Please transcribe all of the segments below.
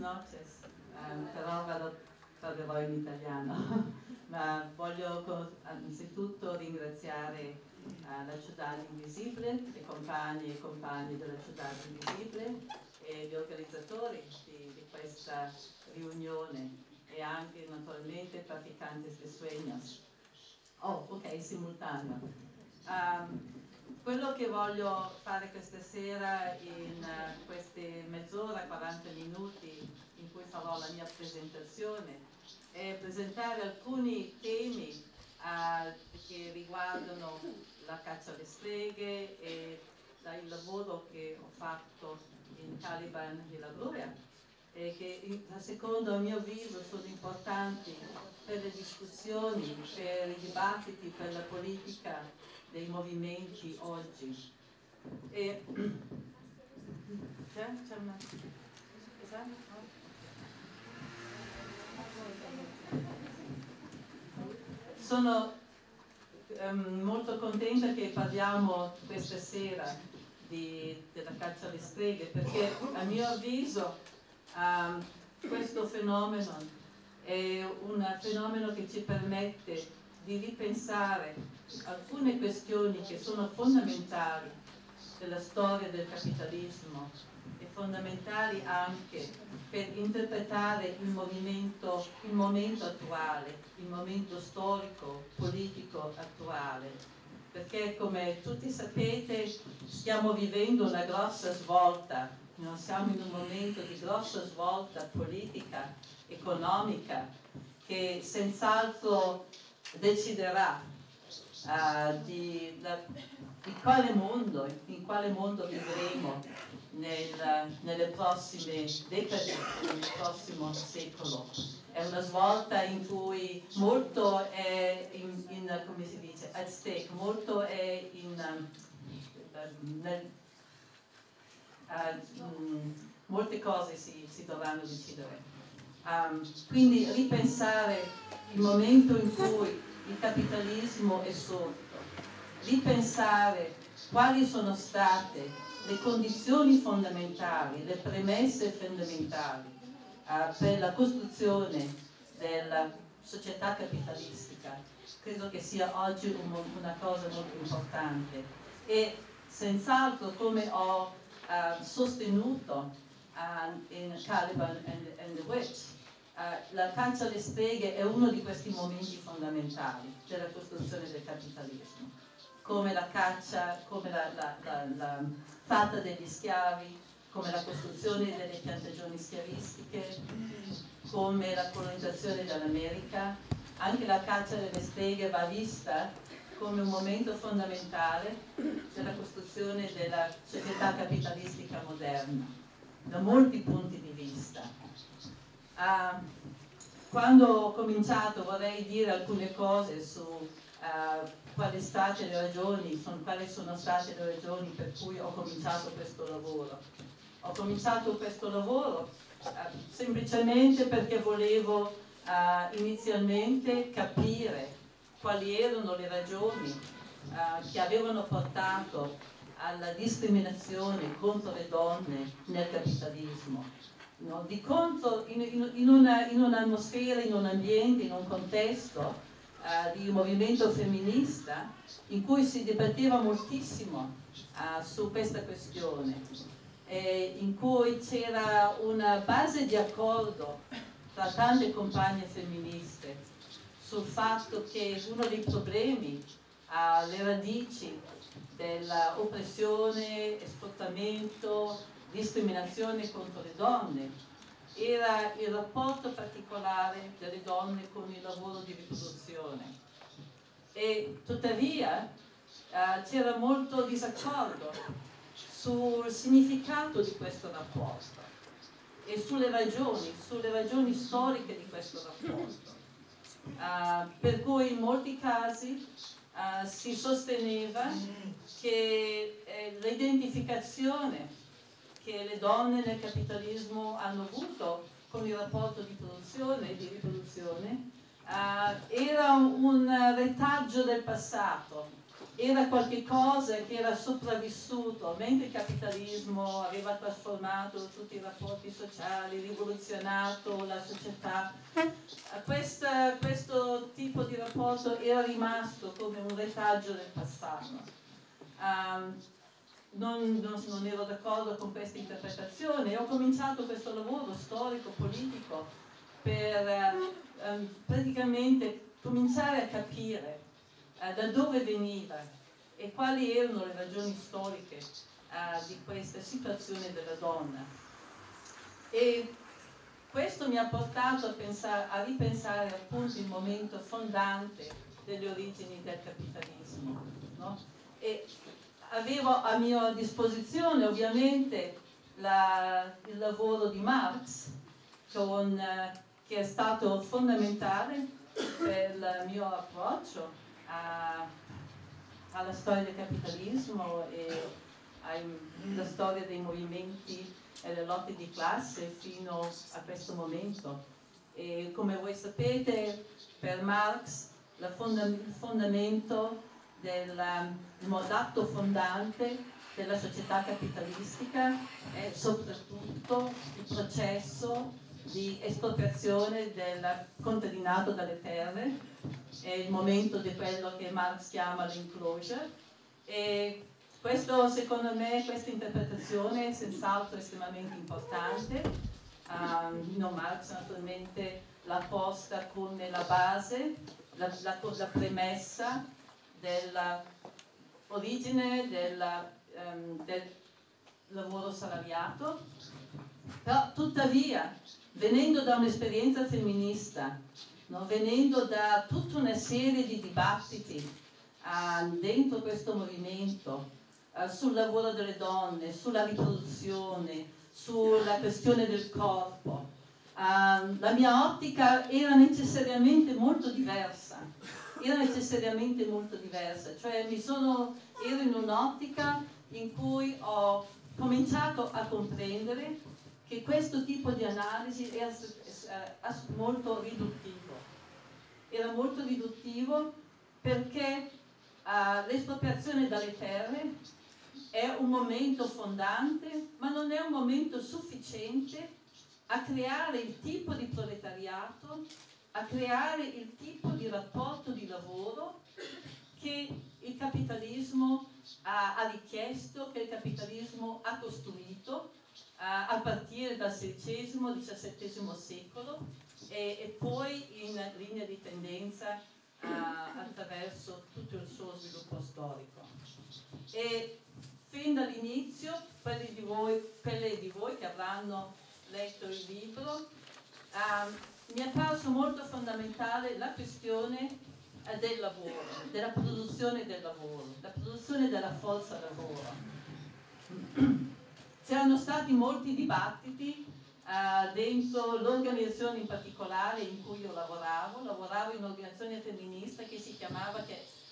noches, però tradurrò in italiano, ma voglio anzitutto ringraziare la Ciudad Invisibile, i compagni e compagni della Ciudad Invisibile e gli organizzatori di questa riunione e anche naturalmente praticantes de sueños. Oh, ok, simultaneo. Quello che voglio fare questa sera in queste mezz'ora, 40 minuti in cui farò la mia presentazione è presentare alcuni temi che riguardano la caccia alle streghe e il lavoro che ho fatto in Caliban e la Gloria e che secondo il mio avviso sono importanti per le discussioni, per i dibattiti, per la politica dei movimenti oggi. E c'è una... Sono molto contenta che parliamo questa sera della caccia alle streghe, perché a mio avviso questo fenomeno è un fenomeno che ci permette di ripensare alcune questioni che sono fondamentali della storia del capitalismo e fondamentali anche per interpretare il momento attuale, il momento storico, politico attuale, perché come tutti sapete stiamo vivendo una grossa svolta, non siamo in un momento di grossa svolta politica, economica, che senz'altro deciderà in quale mondo vivremo nelle prossime decadi, nel prossimo secolo. È una svolta in cui molto è come si dice, at stake, molto è molte cose si dovranno decidere. Quindi ripensare il momento in cui il capitalismo è sorto, ripensare quali sono state le condizioni fondamentali, le premesse fondamentali per la costruzione della società capitalistica, credo che sia oggi una cosa molto importante e senz'altro, come ho sostenuto in Caliban and the Witch, la caccia alle streghe è uno di questi momenti fondamentali della costruzione del capitalismo, come la caccia, come la tratta degli schiavi, come la costruzione delle piantagioni schiavistiche, come la colonizzazione dell'America. Anche la caccia delle streghe va vista come un momento fondamentale della costruzione della società capitalistica moderna, da molti punti di vista. Quando ho cominciato vorrei dire alcune cose su quali sono state le ragioni per cui ho cominciato questo lavoro. Ho cominciato questo lavoro semplicemente perché volevo inizialmente capire quali erano le ragioni che avevano portato alla discriminazione contro le donne nel capitalismo. No, di contro, in un'atmosfera, in un ambiente, in un contesto di movimento femminista in cui si dibatteva moltissimo su questa questione, in cui c'era una base di accordo tra tante compagne femministe sul fatto che uno dei problemi, le radici dell'oppressione, sfruttamento, discriminazione contro le donne era il rapporto particolare delle donne con il lavoro di riproduzione e tuttavia c'era molto disaccordo sul significato di questo rapporto e sulle ragioni storiche di questo rapporto, per cui in molti casi si sosteneva che l'identificazione che le donne nel capitalismo hanno avuto con il rapporto di produzione e di riproduzione era un retaggio del passato era qualcosa che era sopravvissuto, mentre il capitalismo aveva trasformato tutti i rapporti sociali, rivoluzionato la società. Questo tipo di rapporto era rimasto come un retaggio del passato. Non ero d'accordo con questa interpretazione e ho cominciato questo lavoro storico-politico per praticamente cominciare a capire da dove veniva e quali erano le ragioni storiche di questa situazione della donna. E questo mi ha portato a ripensare appunto il momento fondante delle origini del capitalismo, no? E avevo a mia disposizione ovviamente il lavoro di Marx, che è stato fondamentale per il mio approccio alla storia del capitalismo e alla storia dei movimenti e delle lotte di classe fino a questo momento. E come voi sapete, per Marx il fondamento l'atto fondante della società capitalistica è soprattutto il processo di espropriazione del contadinato dalle terre, è il momento di quello che Marx chiama l'enclosure, e questo, secondo me, questa interpretazione è senz'altro estremamente importante. Marx naturalmente l'ha posta come la base, la premessa dell'origine del lavoro salariato, però tuttavia, venendo da un'esperienza femminista, no, venendo da tutta una serie di dibattiti dentro questo movimento, sul lavoro delle donne, sulla riproduzione, sulla questione del corpo, la mia ottica era necessariamente molto diversa. Cioè ero in un'ottica in cui ho cominciato a comprendere che questo tipo di analisi era molto riduttivo. Era molto riduttivo perché l'espropriazione dalle terre è un momento fondante, ma non è un momento sufficiente a creare il tipo di proletariato, a creare il tipo di rapporto di lavoro che il capitalismo ha richiesto, che il capitalismo ha costruito a partire dal XVI-XVII secolo e poi in linea di tendenza attraverso tutto il suo sviluppo storico. E fin dall'inizio, quelle di voi che avranno letto il libro, mi è apparso molto fondamentale la questione del lavoro, della produzione del lavoro, la produzione della forza lavoro. C'erano stati molti dibattiti dentro l'organizzazione in particolare in cui io lavoravo in un'organizzazione femminista che si chiamava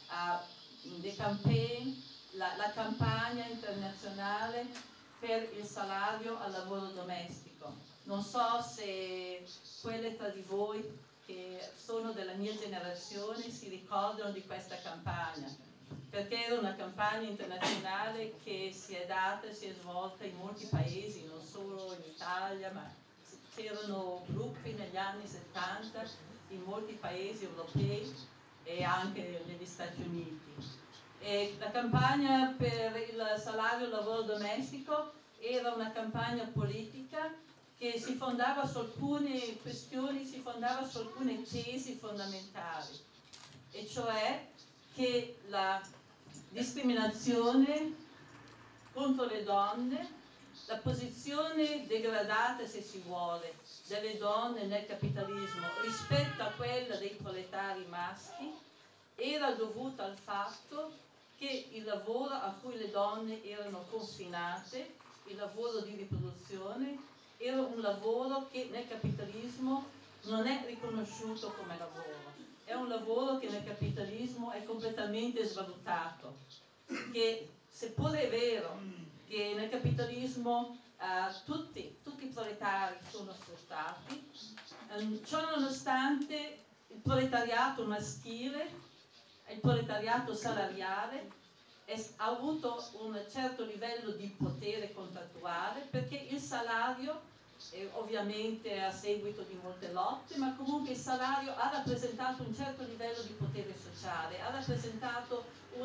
The Campaign, la campagna internazionale per il salario al lavoro domestico. Non so se quelle tra di voi che sono della mia generazione si ricordano di questa campagna, perché era una campagna internazionale che si è svolta in molti paesi, non solo in Italia, ma c'erano gruppi negli anni 70 in molti paesi europei e anche negli Stati Uniti. E la campagna per il salario al lavoro domestico era una campagna politica che si fondava su alcune questioni, si fondava su alcune tesi fondamentali, e cioè che la discriminazione contro le donne, la posizione degradata, se si vuole, delle donne nel capitalismo rispetto a quella dei proletari maschi era dovuta al fatto che il lavoro a cui le donne erano confinate, il lavoro di riproduzione, era un lavoro che nel capitalismo non è riconosciuto come lavoro. È un lavoro che nel capitalismo è completamente svalutato, che seppure è vero che nel capitalismo tutti i proletari sono sfruttati, ciò nonostante il proletariato maschile, il proletariato salariale ha avuto un certo livello di potere contrattuale, perché il salario, ovviamente a seguito di molte lotte, ma comunque il salario ha rappresentato un certo livello di potere sociale, ha rappresentato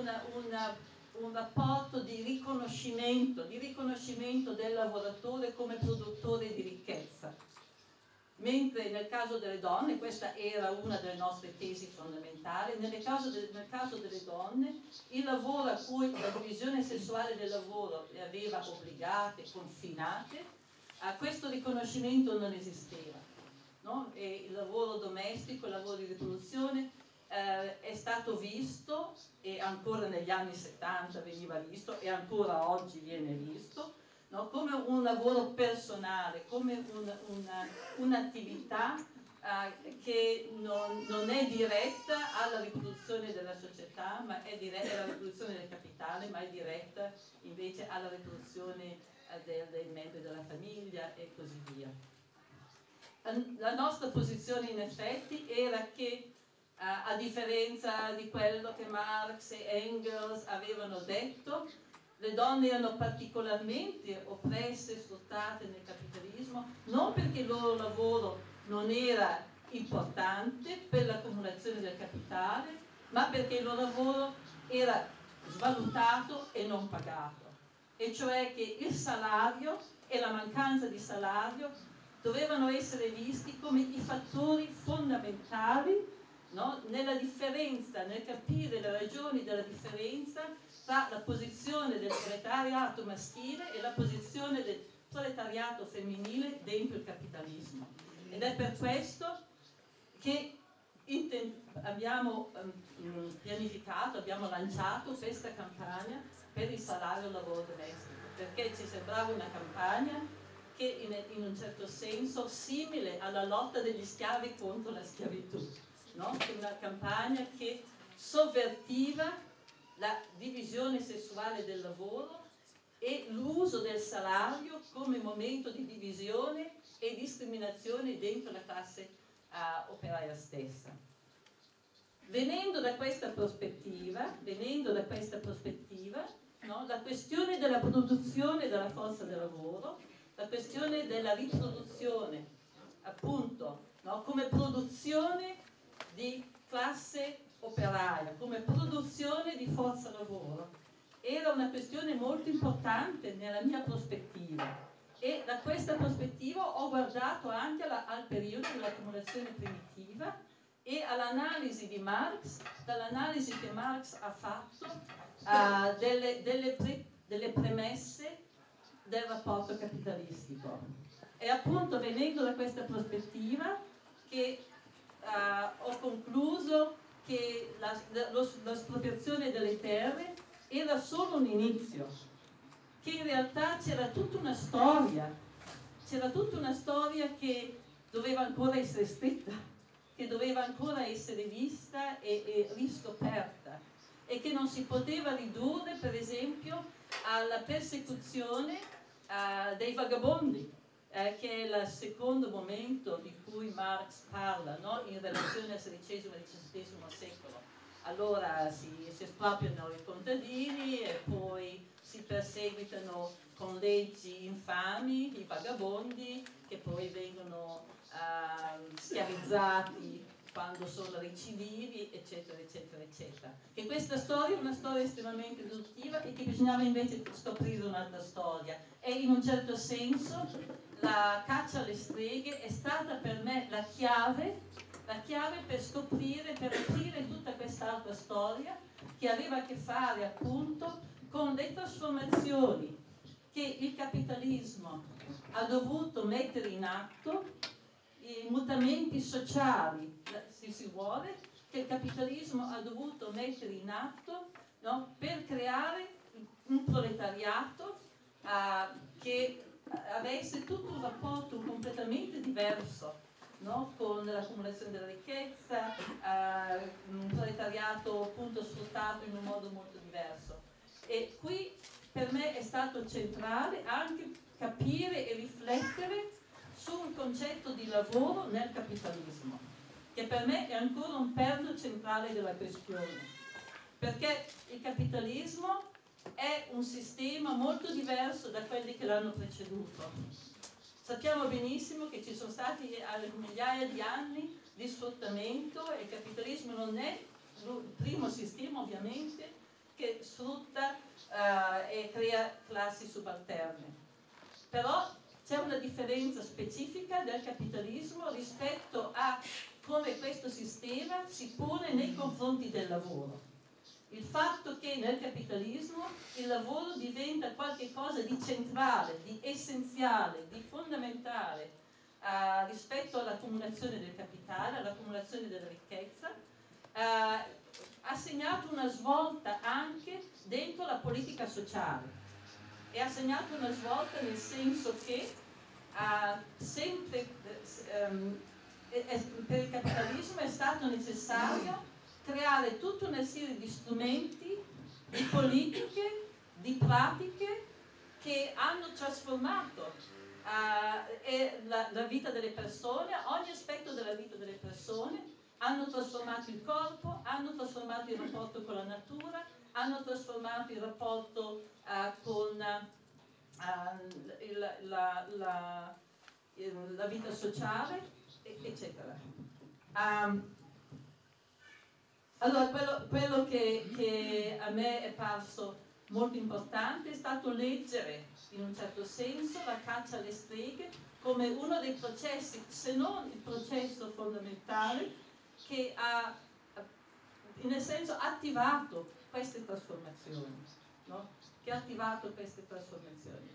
un rapporto di riconoscimento del lavoratore come produttore di ricchezza. Mentre nel caso delle donne, questa era una delle nostre tesi fondamentali, nel caso delle donne il lavoro a cui la divisione sessuale del lavoro le aveva obbligate, confinate, a questo riconoscimento non esisteva, no? E il lavoro domestico, il lavoro di riproduzione è stato visto, e ancora negli anni 70 veniva visto, e ancora oggi viene visto, no? Come un lavoro personale, come un'attività che non è diretta alla riproduzione della società, ma è diretta alla riproduzione del capitale, ma è diretta invece alla riproduzione dei membri della famiglia e così via. La nostra posizione in effetti era che a differenza di quello che Marx e Engels avevano detto, le donne erano particolarmente oppresse, sfruttate nel capitalismo, non perché il loro lavoro non era importante per l'accumulazione del capitale, ma perché il loro lavoro era svalutato e non pagato. E cioè che il salario e la mancanza di salario dovevano essere visti come i fattori fondamentali, no? Nella differenza, nel capire le ragioni della differenza tra la posizione del proletariato maschile e la posizione del proletariato femminile dentro il capitalismo. Ed è per questo che abbiamo pianificato, abbiamo lanciato questa campagna per il salario lavoro domestico, perché ci sembrava una campagna che in un certo senso simile alla lotta degli schiavi contro la schiavitù, no? Una campagna che sovvertiva la divisione sessuale del lavoro e l'uso del salario come momento di divisione e discriminazione dentro la classe operaia stessa. Venendo da questa prospettiva, no, la questione della produzione della forza del lavoro, la questione della riproduzione, appunto, no, come produzione di classe operaia, come produzione di forza lavoro, era una questione molto importante nella mia prospettiva, e da questa prospettiva ho guardato anche al periodo dell'accumulazione primitiva e all'analisi di Marx, dall'analisi che Marx ha fatto delle premesse del rapporto capitalistico. E appunto venendo da questa prospettiva che ho concluso che l'espropriazione delle terre era solo un inizio, che in realtà c'era tutta una storia che doveva ancora essere scritta, che doveva ancora essere vista e riscoperta, e che non si poteva ridurre per esempio alla persecuzione dei vagabondi, che è il secondo momento di cui Marx parla, no? In relazione al XVI e XVII secolo. Allora si espropriano i contadini e poi si perseguitano con leggi infami i vagabondi, che poi vengono schiavizzati quando sono recidivi, eccetera, eccetera, eccetera. Che questa storia è una storia estremamente riduttiva e che bisognava invece scoprire un'altra storia. E in un certo senso la caccia alle streghe è stata per me la chiave per scoprire, per aprire tutta quest'altra storia che aveva a che fare appunto con le trasformazioni che il capitalismo ha dovuto mettere in atto, i mutamenti sociali, se si vuole, che il capitalismo ha dovuto mettere in atto, no, per creare un proletariato che avesse tutto un rapporto completamente diverso, no, con l'accumulazione della ricchezza, un proletariato appunto sfruttato in un modo molto diverso. E qui per me è stato centrale anche capire e riflettere su un concetto di lavoro nel capitalismo, che per me è ancora un perno centrale della questione, perché il capitalismo è un sistema molto diverso da quelli che l'hanno preceduto. Sappiamo benissimo che ci sono stati migliaia di anni di sfruttamento e il capitalismo non è il primo sistema ovviamente che sfrutta e crea classi subalterne. Però c'è una differenza specifica del capitalismo rispetto a come questo sistema si pone nei confronti del lavoro. Il fatto che nel capitalismo il lavoro diventa qualcosa di centrale, di essenziale, di fondamentale rispetto all'accumulazione del capitale, all'accumulazione della ricchezza, ha segnato una svolta anche dentro la politica sociale e ha segnato una svolta nel senso che sempre per il capitalismo è stato necessario creare tutta una serie di strumenti, di politiche, di pratiche che hanno trasformato la vita delle persone, ogni aspetto della vita delle persone, hanno trasformato il corpo, hanno trasformato il rapporto con la natura, hanno trasformato il rapporto con la vita sociale, eccetera. Allora, quello che a me è parso molto importante è stato leggere, in un certo senso, la caccia alle streghe come uno dei processi, se non il processo fondamentale, che ha, nel senso, attivato queste trasformazioni, no? Che ha attivato queste trasformazioni.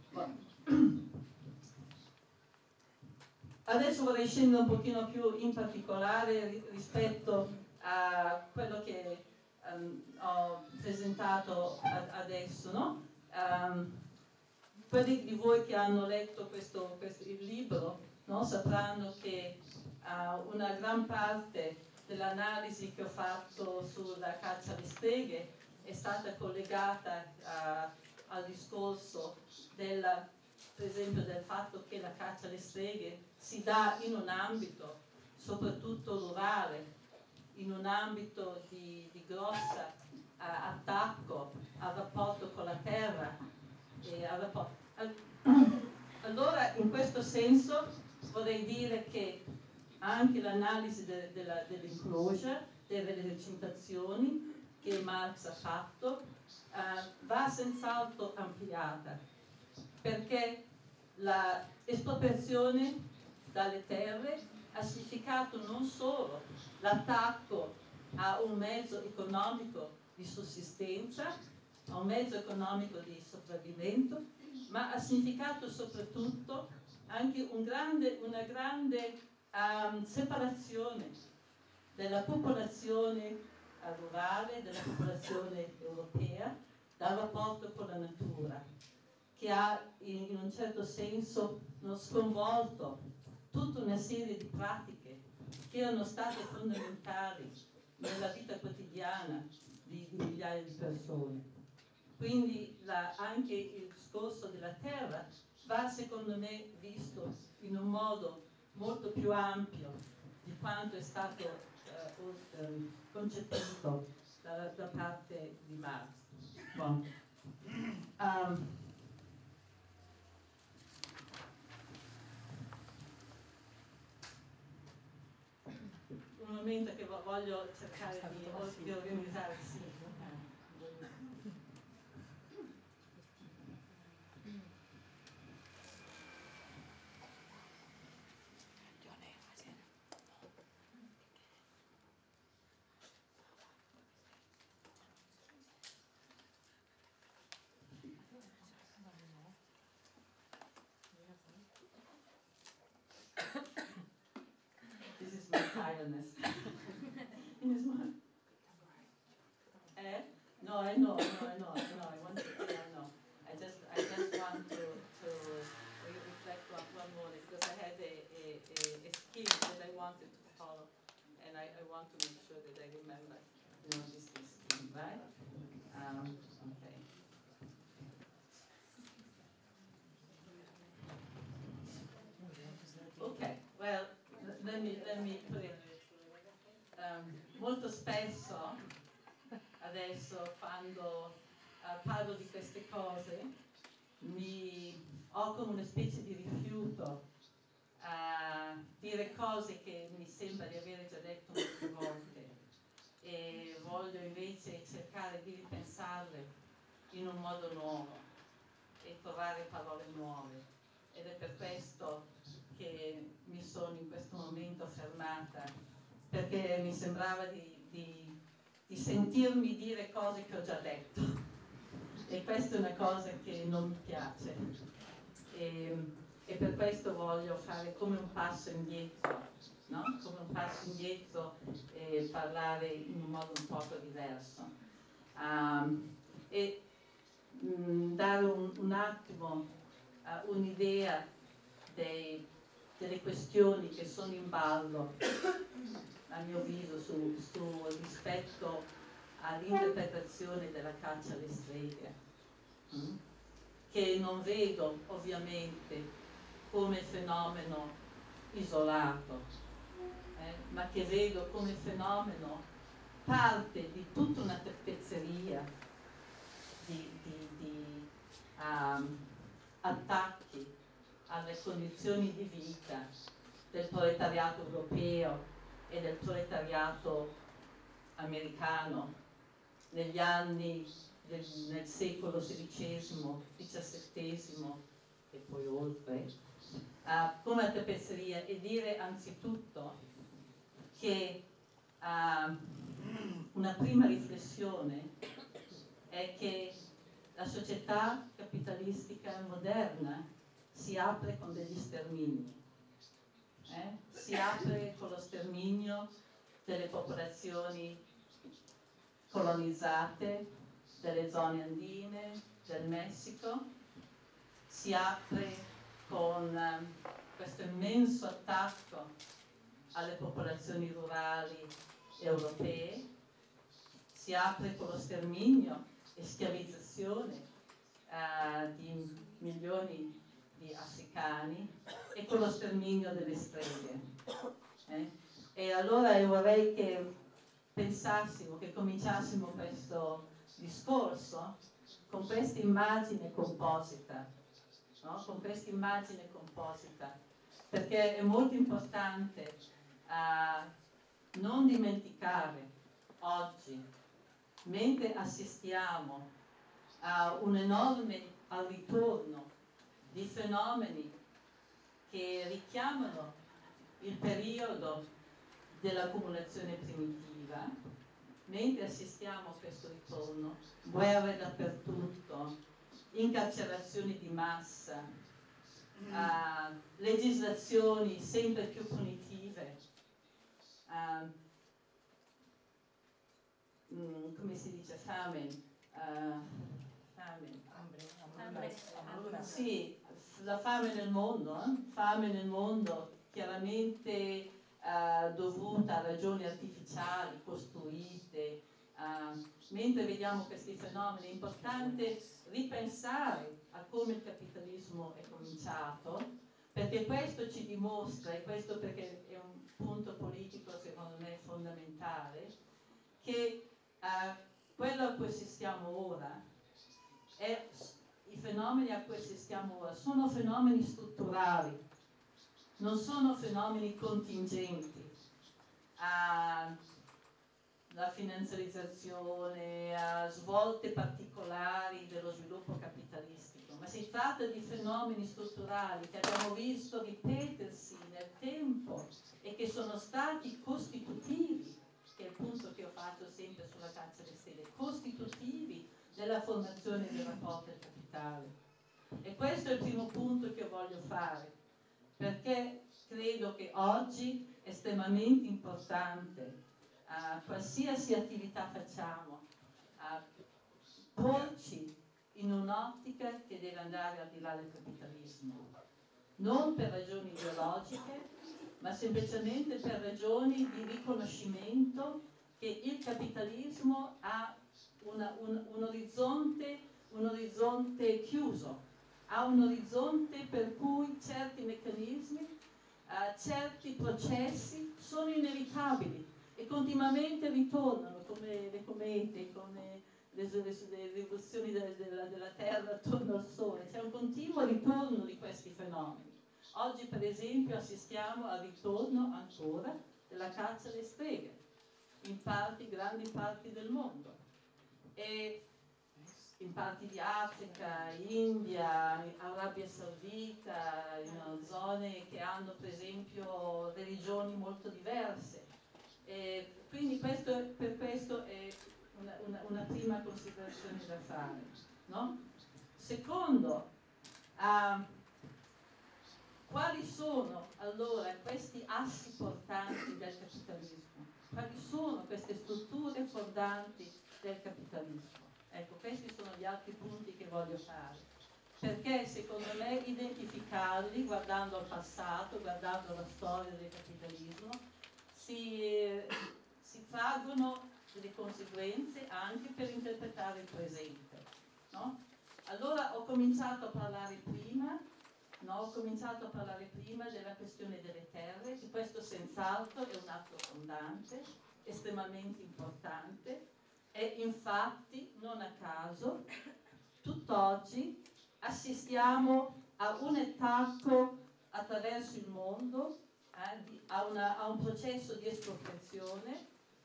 Adesso vorrei scendere un pochino più in particolare rispetto a quello che ho presentato adesso, no? Quelli di voi che hanno letto il libro, no? Sapranno che una gran parte dell'analisi che ho fatto sulla caccia alle streghe è stata collegata al discorso per esempio del fatto che la caccia alle streghe si dà in un ambito soprattutto rurale, in un ambito di grossa attacco al rapporto con la terra. Allora, in questo senso vorrei dire che anche l'analisi dell'enclosure, delle recitazioni che Marx ha fatto, va senz'altro ampliata, perché l'espropriazione dalle terre ha significato non solo l'attacco a un mezzo economico di sussistenza, a un mezzo economico di sopravvivimento, ma ha significato soprattutto anche una grande separazione della popolazione rurale, della popolazione europea, dal rapporto con la natura, che ha in un certo senso sconvolto tutta una serie di pratiche che erano state fondamentali nella vita quotidiana di migliaia di persone. Quindi anche il discorso della terra va, secondo me, visto in un modo molto più ampio di quanto è stato concepito da parte di Marx. Bon. Un momento che voglio cercare di organizzare, sì. This is my tiredness. No, I know. I want to. I know. I just want to reflect on one more because I had a scheme that I wanted to follow, and I want to make sure that I remember. This scheme, right? Okay. Okay. Well, let me put it. Molto spesso adesso quando parlo di queste cose, ho come una specie di rifiuto a dire cose che mi sembra di avere già detto molte volte, e voglio invece cercare di ripensarle in un modo nuovo e trovare parole nuove. Ed è per questo che mi sono in questo momento fermata, perché mi sembrava di sentirmi dire cose che ho già detto, e questa è una cosa che non mi piace, e per questo voglio fare come un passo indietro, no? Come un passo indietro e parlare in un modo un poco diverso, e dare un attimo un'idea delle questioni che sono in ballo, a mio avviso, rispetto all'interpretazione della caccia alle streghe, che non vedo ovviamente come fenomeno isolato, ma che vedo come fenomeno parte di tutta una tappezzeria di attacchi alle condizioni di vita del proletariato europeo e del proletariato americano negli anni nel secolo XVI, XVII e poi oltre, come tappezzeria, e dire anzitutto che una prima riflessione è che la società capitalistica moderna si apre con degli stermini, si apre con lo sterminio delle popolazioni colonizzate, delle zone andine, del Messico, si apre con questo immenso attacco alle popolazioni rurali europee, si apre con lo sterminio e schiavizzazione di milioni di africani e con lo sterminio delle streghe. E allora io vorrei che pensassimo, che cominciassimo questo discorso con questa immagine composita, no? Con questa immagine composita, perché è molto importante non dimenticare oggi, mentre assistiamo a al ritorno di fenomeni che richiamano il periodo dell'accumulazione primitiva, mentre assistiamo a questo ritorno, guerre dappertutto, incarcerazioni di massa, legislazioni sempre più punitive, come si dice, famine. Sì, la fame nel mondo, fame nel mondo chiaramente dovuta a ragioni artificiali, costruite. Mentre vediamo questi fenomeni è importante ripensare a come il capitalismo è cominciato, perché questo ci dimostra, e questo perché è un punto politico secondo me fondamentale, che quello a cui assistiamo ora, i fenomeni a cui assistiamo ora sono fenomeni strutturali, non sono fenomeni contingenti. La finanziarizzazione, a svolte particolari dello sviluppo capitalistico, ma si tratta di fenomeni strutturali che abbiamo visto ripetersi nel tempo e che sono stati costitutivi, che è il punto che io faccio sempre sulla caccia alle streghe, costitutivi della formazione del rapporto del capitale. E questo è il primo punto che io voglio fare, perché credo che oggi è estremamente importante, qualsiasi attività facciamo, porci in un'ottica che deve andare al di là del capitalismo, non per ragioni ideologiche, ma semplicemente per ragioni di riconoscimento che il capitalismo ha un orizzonte chiuso, ha un orizzonte per cui certi meccanismi, certi processi sono inevitabili e continuamente ritornano come le comete, come le rivoluzioni della Terra attorno al Sole, c'è un continuo ritorno di questi fenomeni. Oggi per esempio assistiamo al ritorno ancora della caccia alle streghe in grandi parti del mondo, e in parti di Africa, India, Arabia Saudita, in zone che hanno per esempio religioni molto diverse. E quindi per questo è una prima considerazione da fare, no? Secondo, quali sono allora questi assi portanti del capitalismo? Quali sono queste strutture fondanti del capitalismo? Ecco, questi sono gli altri punti che voglio fare, perché secondo me identificarli, guardando al passato, guardando la storia del capitalismo, si traggono delle conseguenze anche per interpretare il presente, no? Allora ho cominciato a parlare prima della questione delle terre, che questo senz'altro è un atto fondante, estremamente importante, e infatti, non a caso, tutt'oggi assistiamo a un attacco attraverso il mondo, a un processo di espropriazione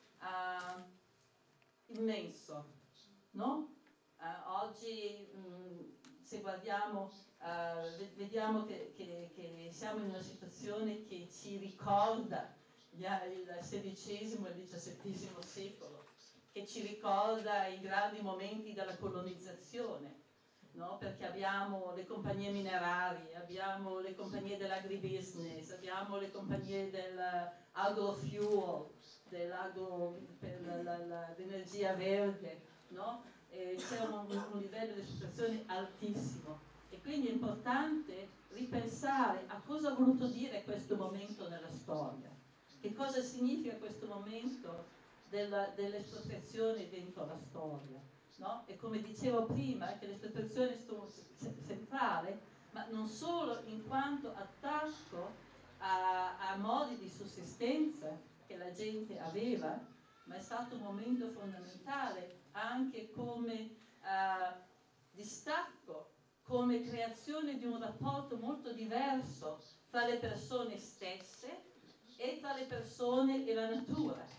immenso, no? Oggi se guardiamo, vediamo che siamo in una situazione che ci ricorda il XVI e il XVII secolo, che ci ricorda i grandi momenti della colonizzazione, no? Perché abbiamo le compagnie minerarie, abbiamo le compagnie dell'agribusiness, abbiamo le compagnie dell'agrofuel, per l'energia verde, no? C'è un livello di situazione altissimo, e quindi è importante ripensare a cosa ha voluto dire questo momento nella storia, che cosa significa questo momento dell'espropriazione dentro la storia, no? E come dicevo prima, che l'espropriazione è centrale, ma non solo in quanto attacco a modi di sussistenza che la gente aveva, ma è stato un momento fondamentale anche come distacco, come creazione di un rapporto molto diverso tra le persone stesse e tra le persone e la natura.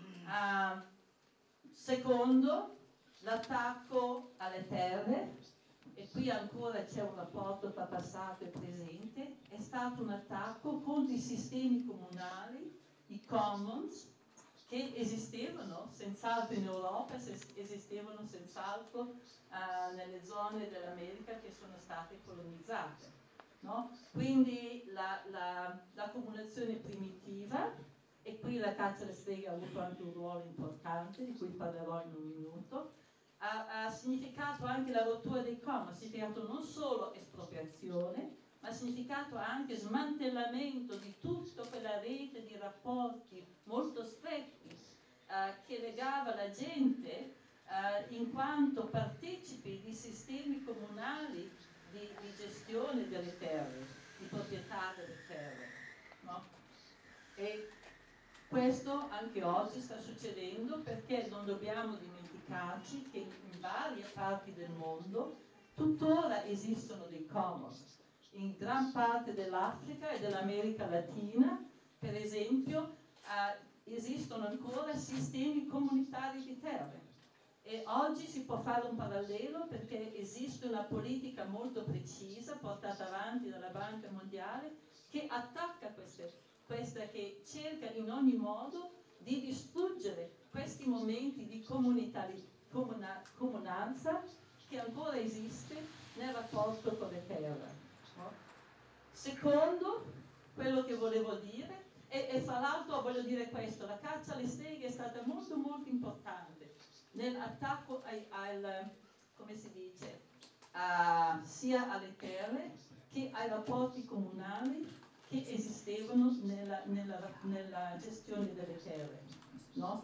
Secondo, l'attacco alle terre, e qui ancora c'è un rapporto tra passato e presente, è stato un attacco contro i sistemi comunali, i commons, che esistevano senz'altro in Europa, esistevano senz'altro nelle zone dell'America che sono state colonizzate, no? Quindi l'accumulazione primitiva, e qui la caccia alle streghe ha avuto anche un ruolo importante, di cui parlerò in un minuto, ha significato anche la rottura dei commons, ha significato non solo espropriazione, ma ha significato anche smantellamento di tutta quella rete di rapporti molto stretti che legava la gente in quanto partecipi di sistemi comunali di gestione delle terre, di proprietà delle terre, no? E questo anche oggi sta succedendo, perché non dobbiamo dimenticarci che in varie parti del mondo tuttora esistono dei commons. In gran parte dell'Africa e dell'America Latina, per esempio, esistono ancora sistemi comunitari di terre. E oggi si può fare un parallelo, perché esiste una politica molto precisa portata avanti dalla Banca Mondiale che attacca questa, che cerca in ogni modo di distruggere questi momenti di comunanza che ancora esiste nel rapporto con le terre, no? Secondo, quello che volevo dire, e fra l'altro voglio dire questo, la caccia alle streghe è stata molto molto importante nell'attacco come si dice, sia alle terre che ai rapporti comunali che esistevano nella gestione delle terre, no?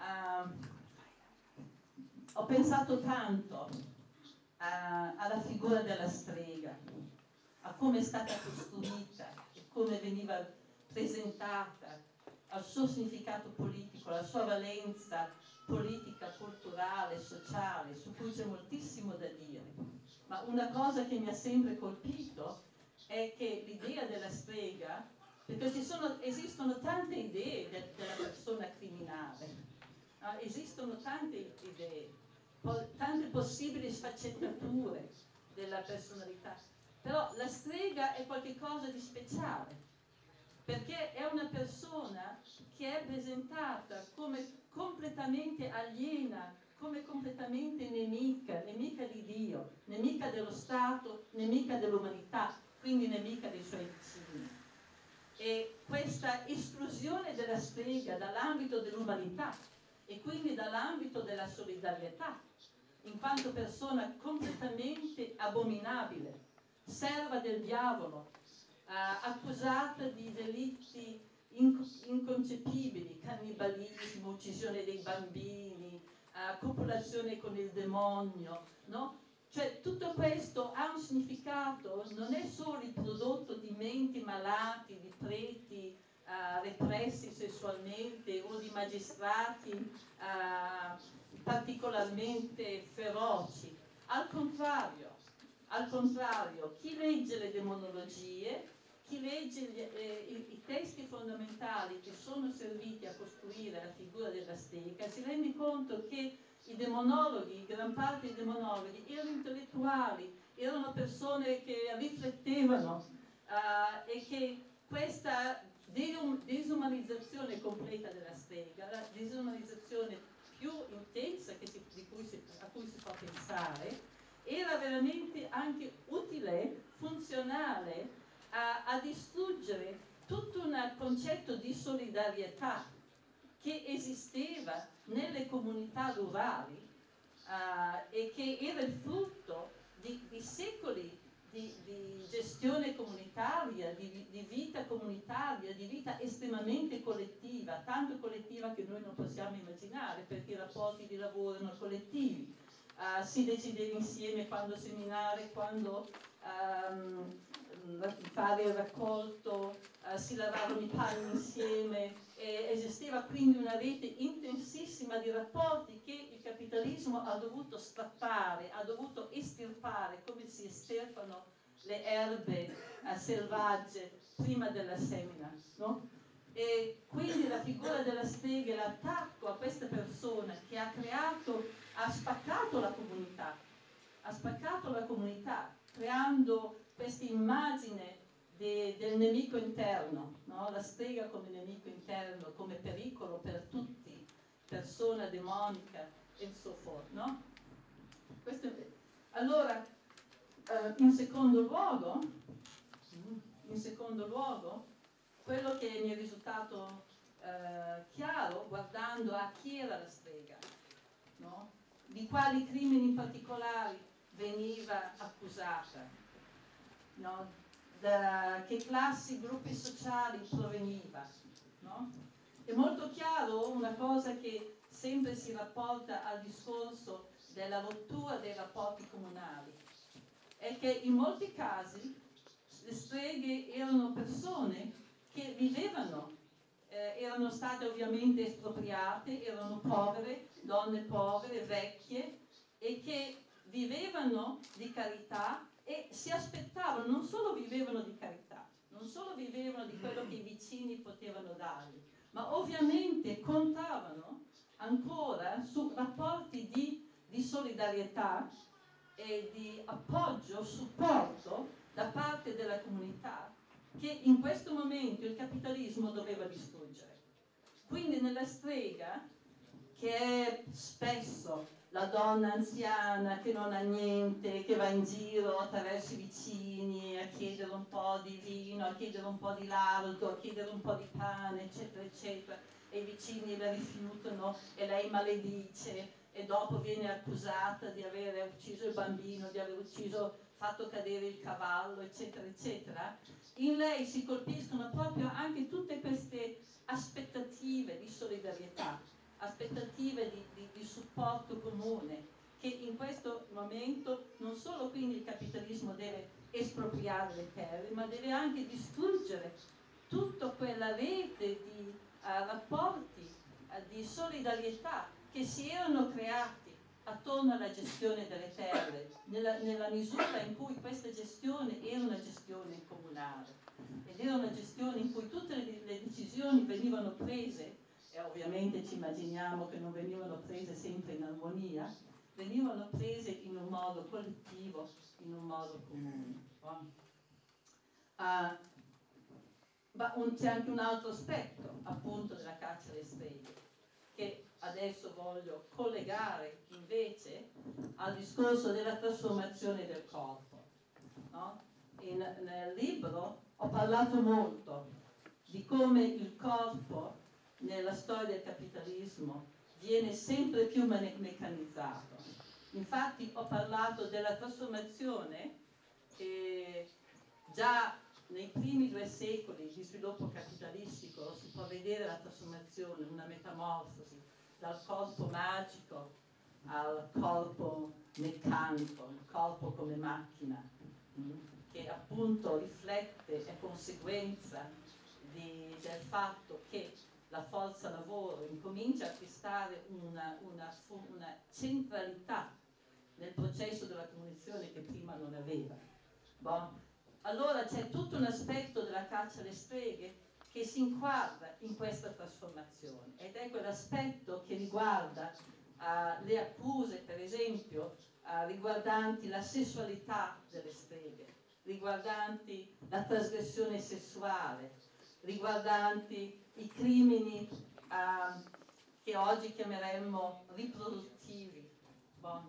Ho pensato tanto alla figura della strega, a come è stata costruita e come veniva presentata, al suo significato politico, alla sua valenza politica, culturale, sociale, su cui c'è moltissimo da dire. Ma una cosa che mi ha sempre colpito è che l'idea della strega, perché esistono tante idee della persona criminale, esistono tante idee, tante possibili sfaccettature della personalità, però la strega è qualcosa di speciale, perché è una persona che è presentata come completamente aliena, come completamente nemica di Dio, nemica dello Stato, nemica dell'umanità, quindi nemica dei suoi vicini. E questa esclusione della strega dall'ambito dell'umanità e quindi dall'ambito della solidarietà, in quanto persona completamente abominabile, serva del diavolo, accusata di delitti inconcepibili, cannibalismo, uccisione dei bambini, copulazione con il demonio, no? Cioè tutto questo ha un significato, non è solo il prodotto di menti malati, di preti repressi sessualmente o di magistrati particolarmente feroci. Al contrario, chi legge le demonologie, chi legge i testi fondamentali che sono serviti a costruire la figura della strega, si rende conto che i demonologhi, gran parte dei demonologhi, erano intellettuali, erano persone che riflettevano e che questa desumanizzazione completa della strega, la desumanizzazione più intensa a cui si può pensare, era veramente anche utile, funzionale a distruggere tutto un concetto di solidarietà che esisteva nelle comunità rurali e che era il frutto di secoli di gestione comunitaria, di vita comunitaria, di vita estremamente collettiva, tanto collettiva che noi non possiamo immaginare, perché i rapporti di lavoro erano collettivi, si decideva insieme quando seminare, quando fare il raccolto, si lavavano i panni insieme, esisteva quindi una rete intensissima di rapporti che il capitalismo ha dovuto strappare, ha dovuto estirpare, come si estirpano le erbe selvagge prima della semina, no? E quindi la figura della strega, l'attacco a questa persona che ha spaccato la comunità, creando questa immagine del nemico interno, no? La strega come nemico interno, come pericolo per tutti, persona demonica e so forth, no? Allora, in secondo luogo, quello che mi è risultato chiaro guardando a chi era la strega, no? Di quali crimini particolari veniva accusata, no? Da che classi, gruppi sociali proveniva, no? È molto chiaro una cosa che sempre si rapporta al discorso della rottura dei rapporti comunali, è che in molti casi le streghe erano persone che vivevano, erano state ovviamente espropriate, erano povere, donne povere, vecchie, e che vivevano di carità e si aspettavano, non solo vivevano di carità, non solo vivevano di quello che i vicini potevano dargli, ma ovviamente contavano ancora su rapporti di solidarietà e di appoggio, supporto da parte della comunità che in questo momento il capitalismo doveva distruggere. Quindi nella strega, che è spesso la donna anziana che non ha niente, che va in giro attraverso i vicini a chiedere un po' di vino, a chiedere un po' di lardo, a chiedere un po' di pane, eccetera, eccetera, e i vicini la rifiutano e lei maledice e dopo viene accusata di aver ucciso il bambino, di aver fatto cadere il cavallo, eccetera, eccetera. In lei si colpiscono proprio anche tutte queste aspettative di solidarietà, aspettative di supporto comune, che in questo momento non solo quindi il capitalismo deve espropriare le terre, ma deve anche distruggere tutta quella rete di rapporti di solidarietà che si erano creati attorno alla gestione delle terre, nella misura in cui questa gestione era una gestione comunale ed era una gestione in cui tutte le decisioni venivano prese, e ovviamente ci immaginiamo che non venivano prese sempre in armonia, venivano prese in un modo collettivo, in un modo comune. Ma c'è anche un altro aspetto, appunto, della caccia alle streghe, che adesso voglio collegare invece al discorso della trasformazione del corpo. No? Nel libro ho parlato molto di come il corpo nella storia del capitalismo viene sempre più meccanizzato. Infatti ho parlato della trasformazione che già nei primi 2 secoli di sviluppo capitalistico si può vedere la trasformazione, una metamorfosi dal corpo magico al corpo meccanico, il corpo come macchina, che appunto riflette, è conseguenza del fatto che la forza lavoro incomincia a acquistare una centralità nel processo della comunicazione che prima non aveva. Bon. Allora c'è tutto un aspetto della caccia alle streghe che si inquadra in questa trasformazione ed è quell'aspetto che riguarda le accuse, per esempio, riguardanti la sessualità delle streghe, riguardanti la trasgressione sessuale, riguardanti i crimini che oggi chiameremmo riproduttivi. Bon.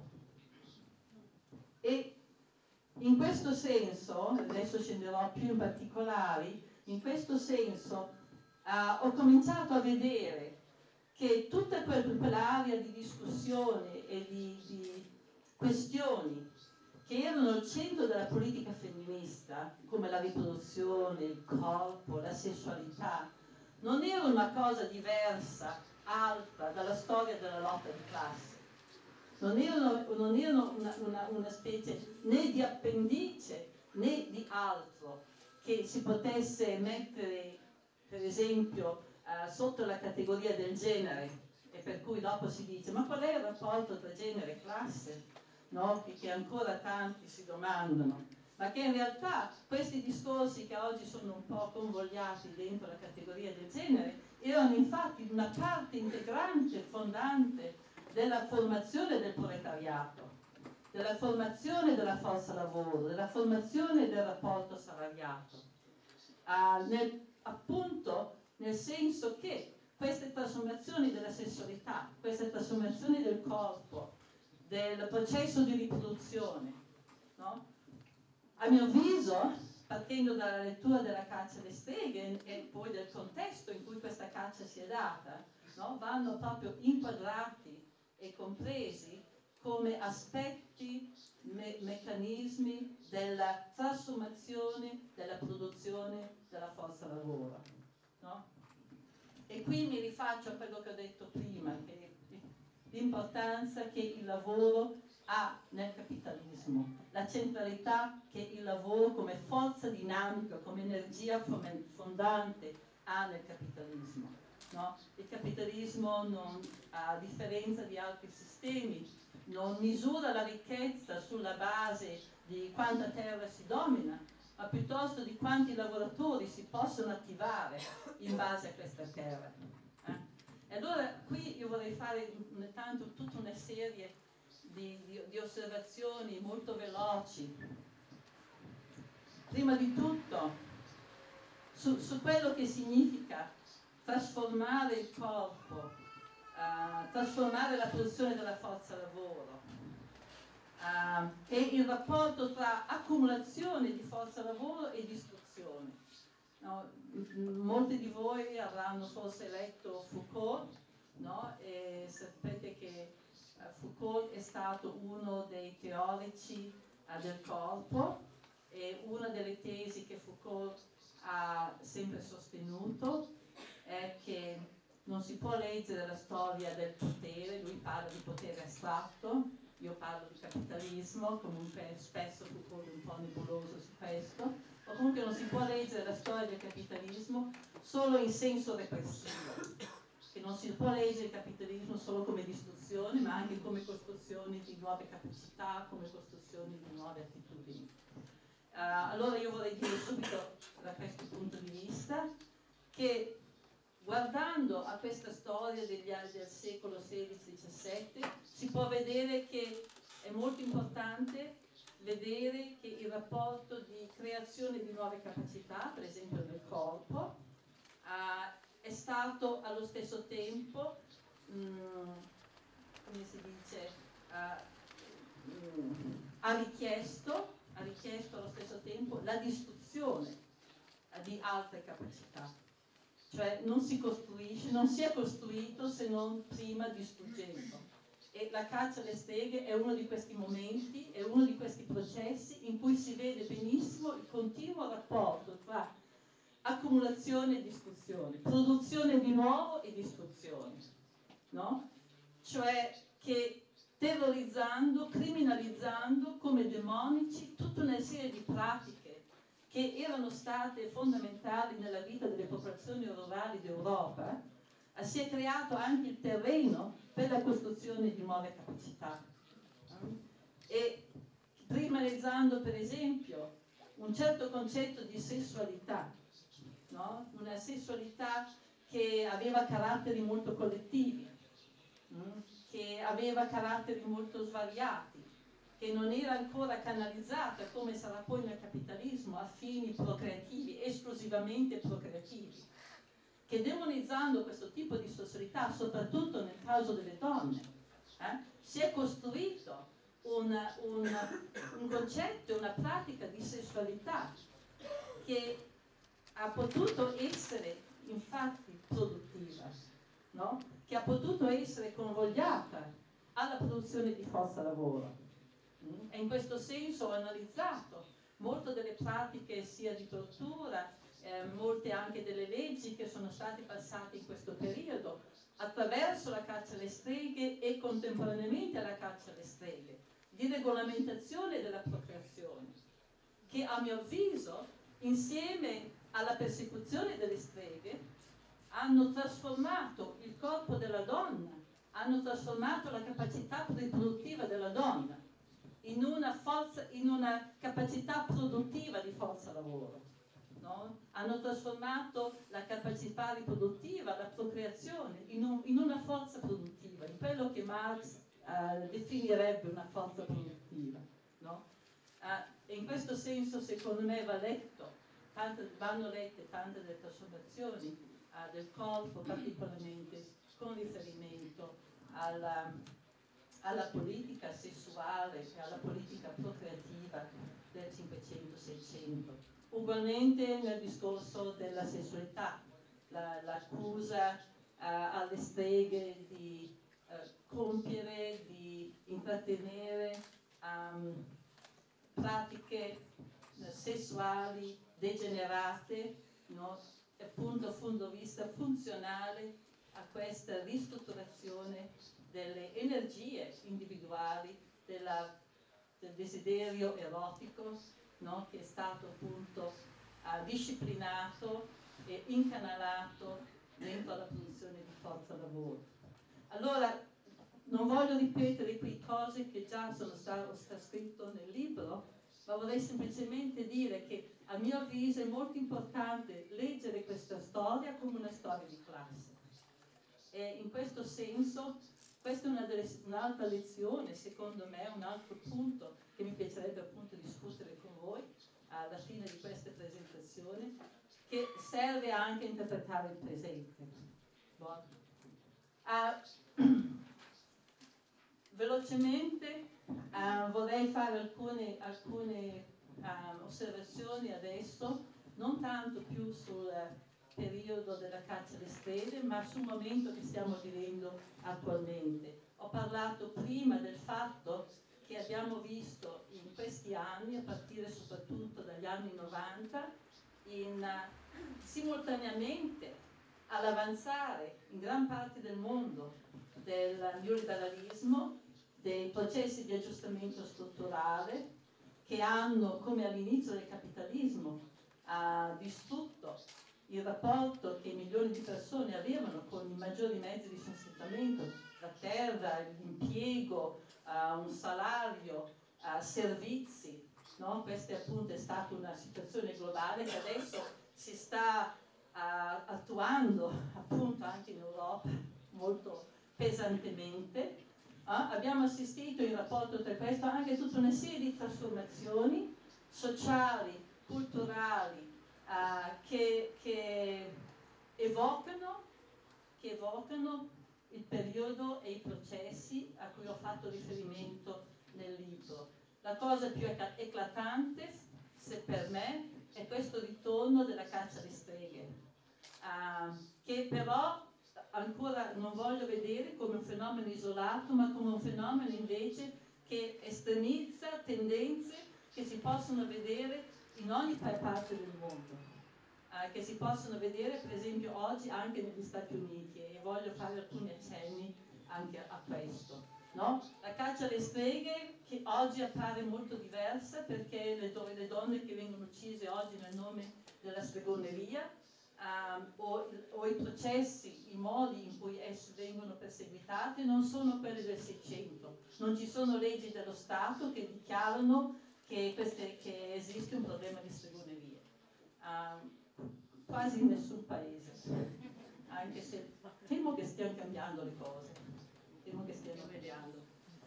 E in questo senso, adesso scenderò più in particolari, in questo senso ho cominciato a vedere che tutta quell'area di discussione e di questioni che erano al centro della politica femminista, come la riproduzione, il corpo, la sessualità, non era una cosa diversa, altra dalla storia della lotta di classe. Non erano una specie né di appendice né di altro che si potesse mettere, per esempio, sotto la categoria del genere, e per cui dopo si dice ma qual è il rapporto tra genere e classe? No? Che ancora tanti si domandano, ma che in realtà questi discorsi che oggi sono un po' convogliati dentro la categoria del genere erano infatti una parte integrante, fondante della formazione del proletariato, della formazione della forza lavoro, della formazione del rapporto salariato, appunto nel senso che queste trasformazioni della sessualità, queste trasformazioni del corpo, del processo di riproduzione, no? A mio avviso, partendo dalla lettura della caccia alle streghe e poi del contesto in cui questa caccia si è data, no? Vanno proprio inquadrati e compresi come aspetti, meccanismi della trasformazione, della produzione della forza lavoro. No? E qui mi rifaccio a quello che ho detto prima, che l'importanza che il lavoro ha nel capitalismo, la centralità che il lavoro come forza dinamica, come energia fondante ha nel capitalismo. No? Il capitalismo, a differenza di altri sistemi, non misura la ricchezza sulla base di quanta terra si domina, ma piuttosto di quanti lavoratori si possono attivare in base a questa terra. E allora qui io vorrei fare intanto tutta una serie di osservazioni molto veloci. Prima di tutto, su quello che significa trasformare il corpo, trasformare la produzione della forza lavoro e il rapporto tra accumulazione di forza lavoro e distruzione. No? Molti di voi avranno forse letto Foucault, no? E sapete che Foucault è stato uno dei teorici del corpo e una delle tesi che Foucault ha sempre sostenuto è che non si può leggere la storia del potere, lui parla di potere astratto, io parlo di capitalismo, comunque spesso Foucault è un po' nebuloso su questo, o comunque non si può leggere la storia del capitalismo solo in senso repressivo, che non si può leggere il capitalismo solo come distruzione costruzione, ma anche come costruzione di nuove capacità, come costruzione di nuove attitudini. Allora io vorrei dire subito da questo punto di vista che guardando a questa storia del secolo XVI-XVII si può vedere che è molto importante vedere che il rapporto di creazione di nuove capacità, per esempio del corpo, è stato allo stesso tempo, come si dice, ha richiesto allo stesso tempo la distruzione di altre capacità. Cioè non si costruisce, non si è costruito se non prima distruggendo. E la caccia alle streghe è uno di questi momenti, è uno di questi processi in cui si vede benissimo il continuo rapporto tra accumulazione e distruzione, produzione di nuovo e distruzione, no? Cioè che terrorizzando, criminalizzando come demonici tutta una serie di pratiche che erano state fondamentali nella vita delle popolazioni rurali d'Europa, si è creato anche il terreno per la costruzione di nuove capacità. E criminalizzando per esempio un certo concetto di sessualità, no? Una sessualità che aveva caratteri molto collettivi, che aveva caratteri molto svariati, che non era ancora canalizzata come sarà poi nel capitalismo a fini procreativi, esclusivamente procreativi, che demonizzando questo tipo di sessualità, soprattutto nel caso delle donne, si è costruito un concetto, una pratica di sessualità che ha potuto essere infatti produttiva, no? Che ha potuto essere convogliata alla produzione di forza lavoro. E in questo senso ho analizzato molte delle pratiche sia di tortura, molte anche delle leggi che sono state passate in questo periodo attraverso la caccia alle streghe e contemporaneamente alla caccia alle streghe, di regolamentazione della procreazione, che a mio avviso, insieme alla persecuzione delle streghe, hanno trasformato il corpo della donna, hanno trasformato la capacità riproduttiva della donna in una capacità produttiva di forza lavoro, no? Hanno trasformato la capacità riproduttiva, la procreazione, in una forza produttiva, in quello che Marx definirebbe una forza produttiva, no? E in questo senso secondo me vanno lette tante delle trasformazioni del corpo, particolarmente con riferimento alla politica sessuale e alla politica procreativa del 500-600. Ugualmente nel discorso della sessualità, l'accusa alle streghe di compiere, di intrattenere pratiche sessuali degenerate, no? Appunto dal punto di vista funzionale a questa ristrutturazione delle energie individuali, del desiderio erotico, no? Che è stato appunto disciplinato e incanalato dentro la produzione di forza lavoro. Allora, non voglio ripetere qui cose che già sono stato scritto nel libro, ma vorrei semplicemente dire che a mio avviso è molto importante leggere questa storia come una storia di classe. E in questo senso, questa è un'altra lezione, secondo me, un altro punto che mi piacerebbe appunto discutere con voi alla fine di questa presentazione, che serve anche a interpretare il presente. Velocemente vorrei fare alcune osservazioni adesso, non tanto più sul periodo della caccia alle streghe, ma sul momento che stiamo vivendo attualmente. Ho parlato prima del fatto che abbiamo visto in questi anni, a partire soprattutto dagli anni 90, simultaneamente all'avanzare in gran parte del mondo del neoliberalismo, dei processi di aggiustamento strutturale che hanno, come all'inizio del capitalismo, distrutto il rapporto che milioni di persone avevano con i maggiori mezzi di sostentamento, la terra, gli impiego, un salario, servizi, no? Questa appunto è stata una situazione globale che adesso si sta attuando appunto anche in Europa molto pesantemente. Abbiamo assistito in rapporto tra questo anche a tutta una serie di trasformazioni sociali, culturali, che evocano il periodo e i processi a cui ho fatto riferimento nel libro. La cosa più eclatante, se per me, è questo ritorno della caccia alle streghe, che però ancora non voglio vedere come un fenomeno isolato, ma come un fenomeno invece che estremizza tendenze che si possono vedere in ogni parte del mondo, che si possono vedere per esempio oggi anche negli Stati Uniti, e voglio fare alcuni accenni anche a questo. No? La caccia alle streghe, che oggi appare molto diversa perché le donne che vengono uccise oggi nel nome della stregoneria, o i processi, i modi in cui esse vengono perseguitate non sono quelli del Seicento. Non ci sono leggi dello Stato che dichiarano che esiste un problema di stregoneria. Quasi in nessun paese, anche se temo che stiano cambiando le cose, temo che stiano cambiando.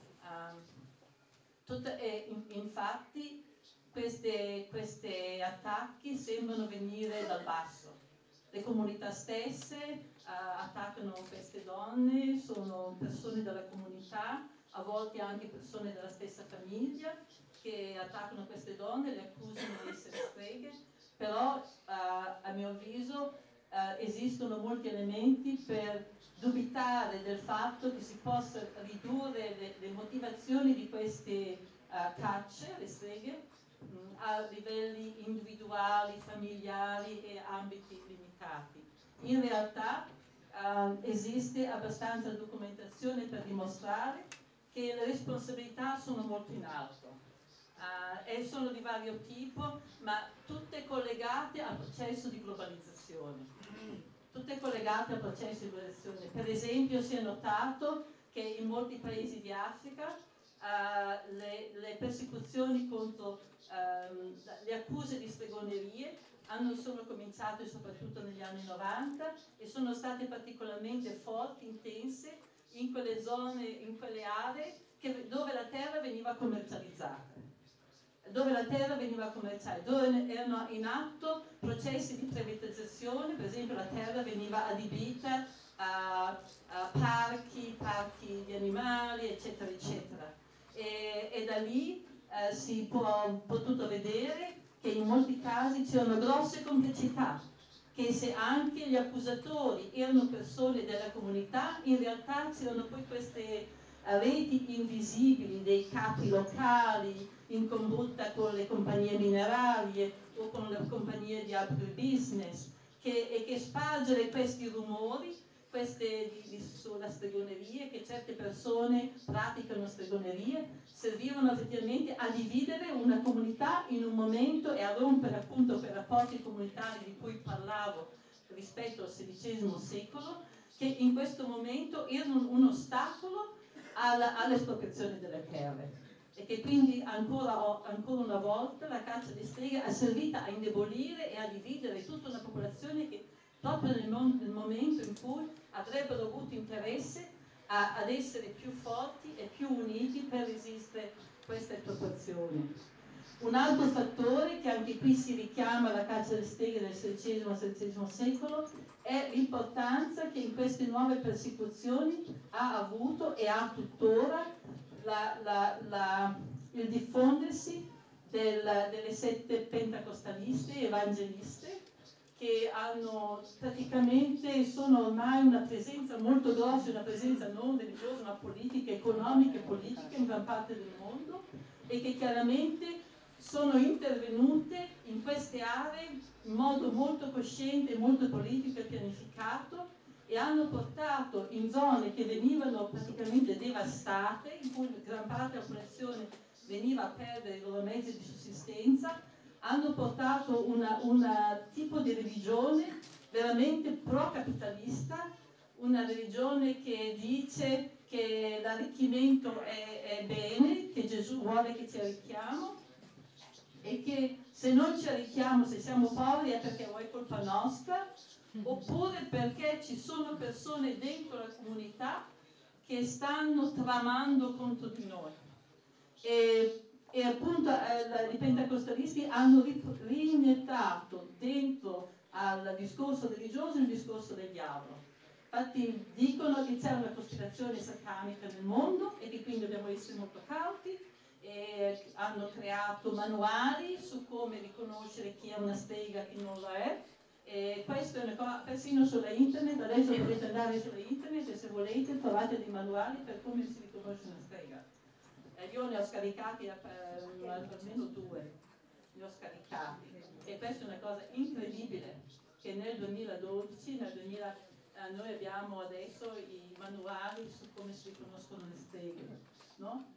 Infatti questi attacchi sembrano venire dal basso. Le comunità stesse attaccano queste donne, sono persone della comunità, a volte anche persone della stessa famiglia che attaccano queste donne, le accusano di essere streghe, però a mio avviso esistono molti elementi per dubitare del fatto che si possa ridurre le motivazioni di queste cacce, le streghe, a livelli individuali, familiari e ambiti limitati. In realtà esiste abbastanza documentazione per dimostrare che le responsabilità sono molto in alto. E sono di vario tipo, ma tutte collegate al processo di globalizzazione. Tutte collegate al processo di globalizzazione. Per esempio si è notato che in molti paesi di Africa le persecuzioni contro le accuse di stregonerie sono cominciate soprattutto negli anni 90 e sono state particolarmente forti, intense in quelle zone, in quelle aree dove la terra veniva commercializzata. Dove erano in atto processi di privatizzazione, per esempio la terra veniva adibita a parchi di animali, eccetera, eccetera. E da lì si è potuto vedere che in molti casi c'erano grosse complicità, che se anche gli accusatori erano persone della comunità, in realtà c'erano poi queste reti invisibili dei capi locali in combutta con le compagnie minerarie o con le compagnie di agribusiness che spargere questi rumori sulla stregoneria, che certe persone praticano stregonerie, servivano effettivamente a dividere una comunità in un momento e a rompere appunto quei rapporti comunitari di cui parlavo rispetto al XVI secolo, che in questo momento erano un ostacolo all'espropriazione delle terre, e che quindi ancora una volta la caccia alle streghe è servita a indebolire e a dividere tutta una popolazione che proprio nel momento in cui avrebbero avuto interesse ad essere più forti e più uniti per resistere questa espropriazione. Un altro fattore che anche qui si richiama alla caccia alle streghe del XVI e XVII secolo è l'importanza che in queste nuove persecuzioni ha avuto e ha tuttora il diffondersi delle sette pentecostaliste evangeliste, che sono ormai una presenza molto grossa, una presenza non religiosa ma politica, economica e politica in gran parte del mondo, e che chiaramente sono intervenute in queste aree in modo molto cosciente, molto politico e pianificato, e hanno portato in zone che venivano praticamente devastate, in cui gran parte della popolazione veniva a perdere i loro mezzi di sussistenza, hanno portato un tipo di religione veramente pro-capitalista, una religione che dice che l'arricchimento è bene, che Gesù vuole che ci arricchiamo e che se non ci arricchiamo, se siamo poveri è perché o è colpa nostra oppure perché ci sono persone dentro la comunità che stanno tramando contro di noi. E appunto i pentecostalisti hanno riniettato dentro al discorso religioso il discorso del diavolo. Infatti dicono che c'è una cospirazione satanica nel mondo e che quindi dobbiamo essere molto cauti, e hanno creato manuali su come riconoscere chi è una strega e chi non lo è. E questo è una cosa, persino sulla internet, adesso potete andare sulla internet e se volete trovate dei manuali per come si riconosce una strega. Io ne ho scaricati almeno 2, ne ho scaricati e questa è una cosa incredibile che nel 2012, noi abbiamo adesso i manuali su come si riconoscono le streghe, no?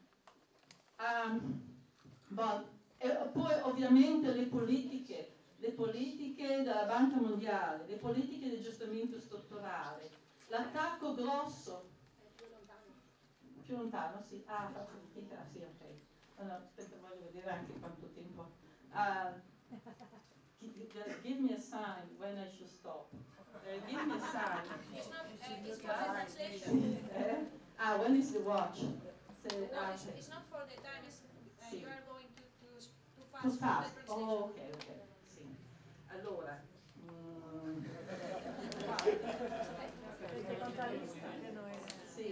E poi ovviamente le politiche della Banca Mondiale, le politiche di aggiustamento strutturale, l'attacco grosso. Più lontano, sì. Ah, faccio fatica, sì, ok. Allora, aspetta, voglio vedere anche quanto tempo. Give me a sign when I should stop. Give me a sign. It's for the translation. When is the watch? No, it's not for the time. It's, sì. You are going too fast. Too fast. For the translation. Oh, ok, sì. Allora. Sì.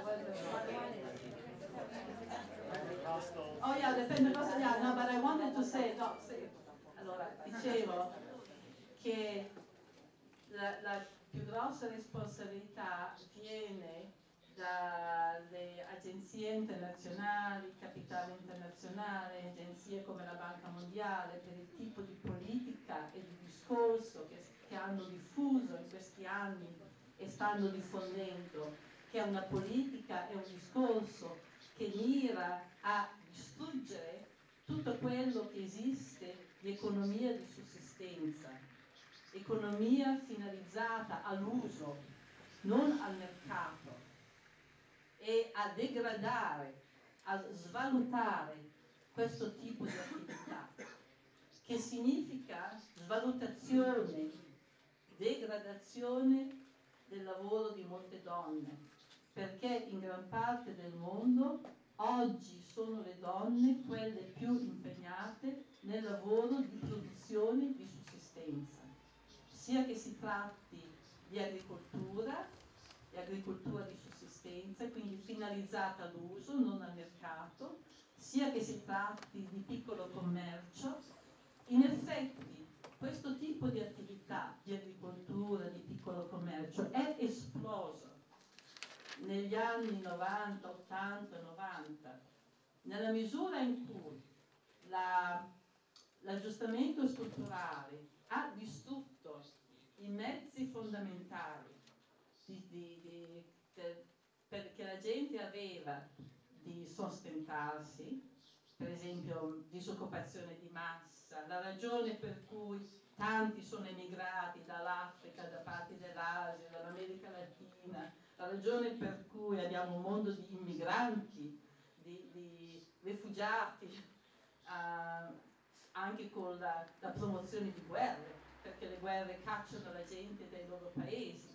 Oh yeah, depende cosa di no, but I wanted to say, no, sì. Allora, dicevo che la più grossa responsabilità viene dalle agenzie internazionali, capitale internazionale, agenzie come la Banca Mondiale, per il tipo di politica e di discorso che hanno diffuso in questi anni e stanno diffondendo, che è una politica e un discorso che mira a distruggere tutto quello che esiste di economia di sussistenza, economia finalizzata all'uso, non al mercato, e a degradare, a svalutare questo tipo di attività, che significa svalutazione, degradazione del lavoro di molte donne, perché in gran parte del mondo oggi sono le donne quelle più impegnate nel lavoro di produzione di sussistenza, sia che si tratti di agricoltura di sussistenza, quindi finalizzata all'uso, non al mercato, sia che si tratti di piccolo commercio. In effetti questo tipo di attività di agricoltura, di piccolo commercio è esploso negli anni 90, 80, 90, nella misura in cui l'aggiustamento strutturale ha distrutto i mezzi fondamentali perché la gente aveva di sostentarsi, per esempio disoccupazione di massa, la ragione per cui tanti sono emigrati dall'Africa, da parti dell'Asia, dall'America Latina, la ragione per cui abbiamo un mondo di immigranti, di rifugiati, anche con la promozione di guerre, perché le guerre cacciano la gente dai loro paesi.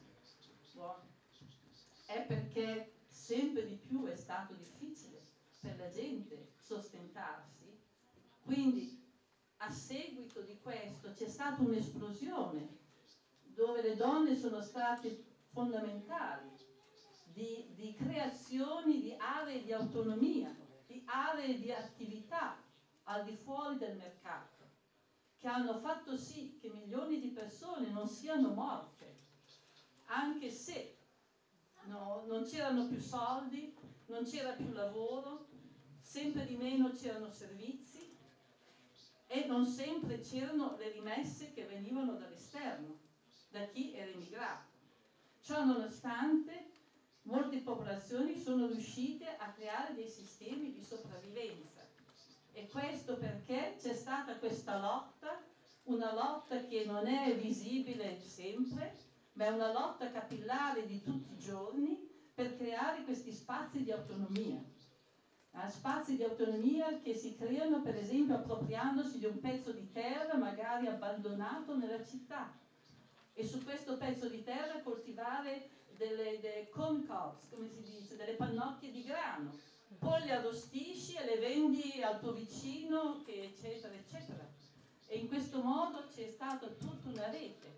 È perché sempre di più è stato difficile per la gente sostentarsi, quindi a seguito di questo c'è stata un'esplosione dove le donne sono state fondamentali di creazioni di aree di autonomia, di aree di attività al di fuori del mercato, che hanno fatto sì che milioni di persone non siano morte, anche se non c'erano più soldi, non c'era più lavoro, sempre di meno c'erano servizi e non sempre c'erano le rimesse che venivano dall'esterno, da chi era immigrato. Ciò nonostante, molte popolazioni sono riuscite a creare dei sistemi di sopravvivenza, e questo perché c'è stata questa lotta, una lotta che non è visibile sempre, ma è una lotta capillare di tutti i giorni per creare questi spazi di autonomia. Spazi di autonomia che si creano per esempio appropriandosi di un pezzo di terra magari abbandonato nella città e su questo pezzo di terra coltivare delle corn cobs, come si dice, delle pannocchie di grano. Poi le arrostisci e le vendi al tuo vicino, eccetera, eccetera. E in questo modo c'è stata tutta una rete.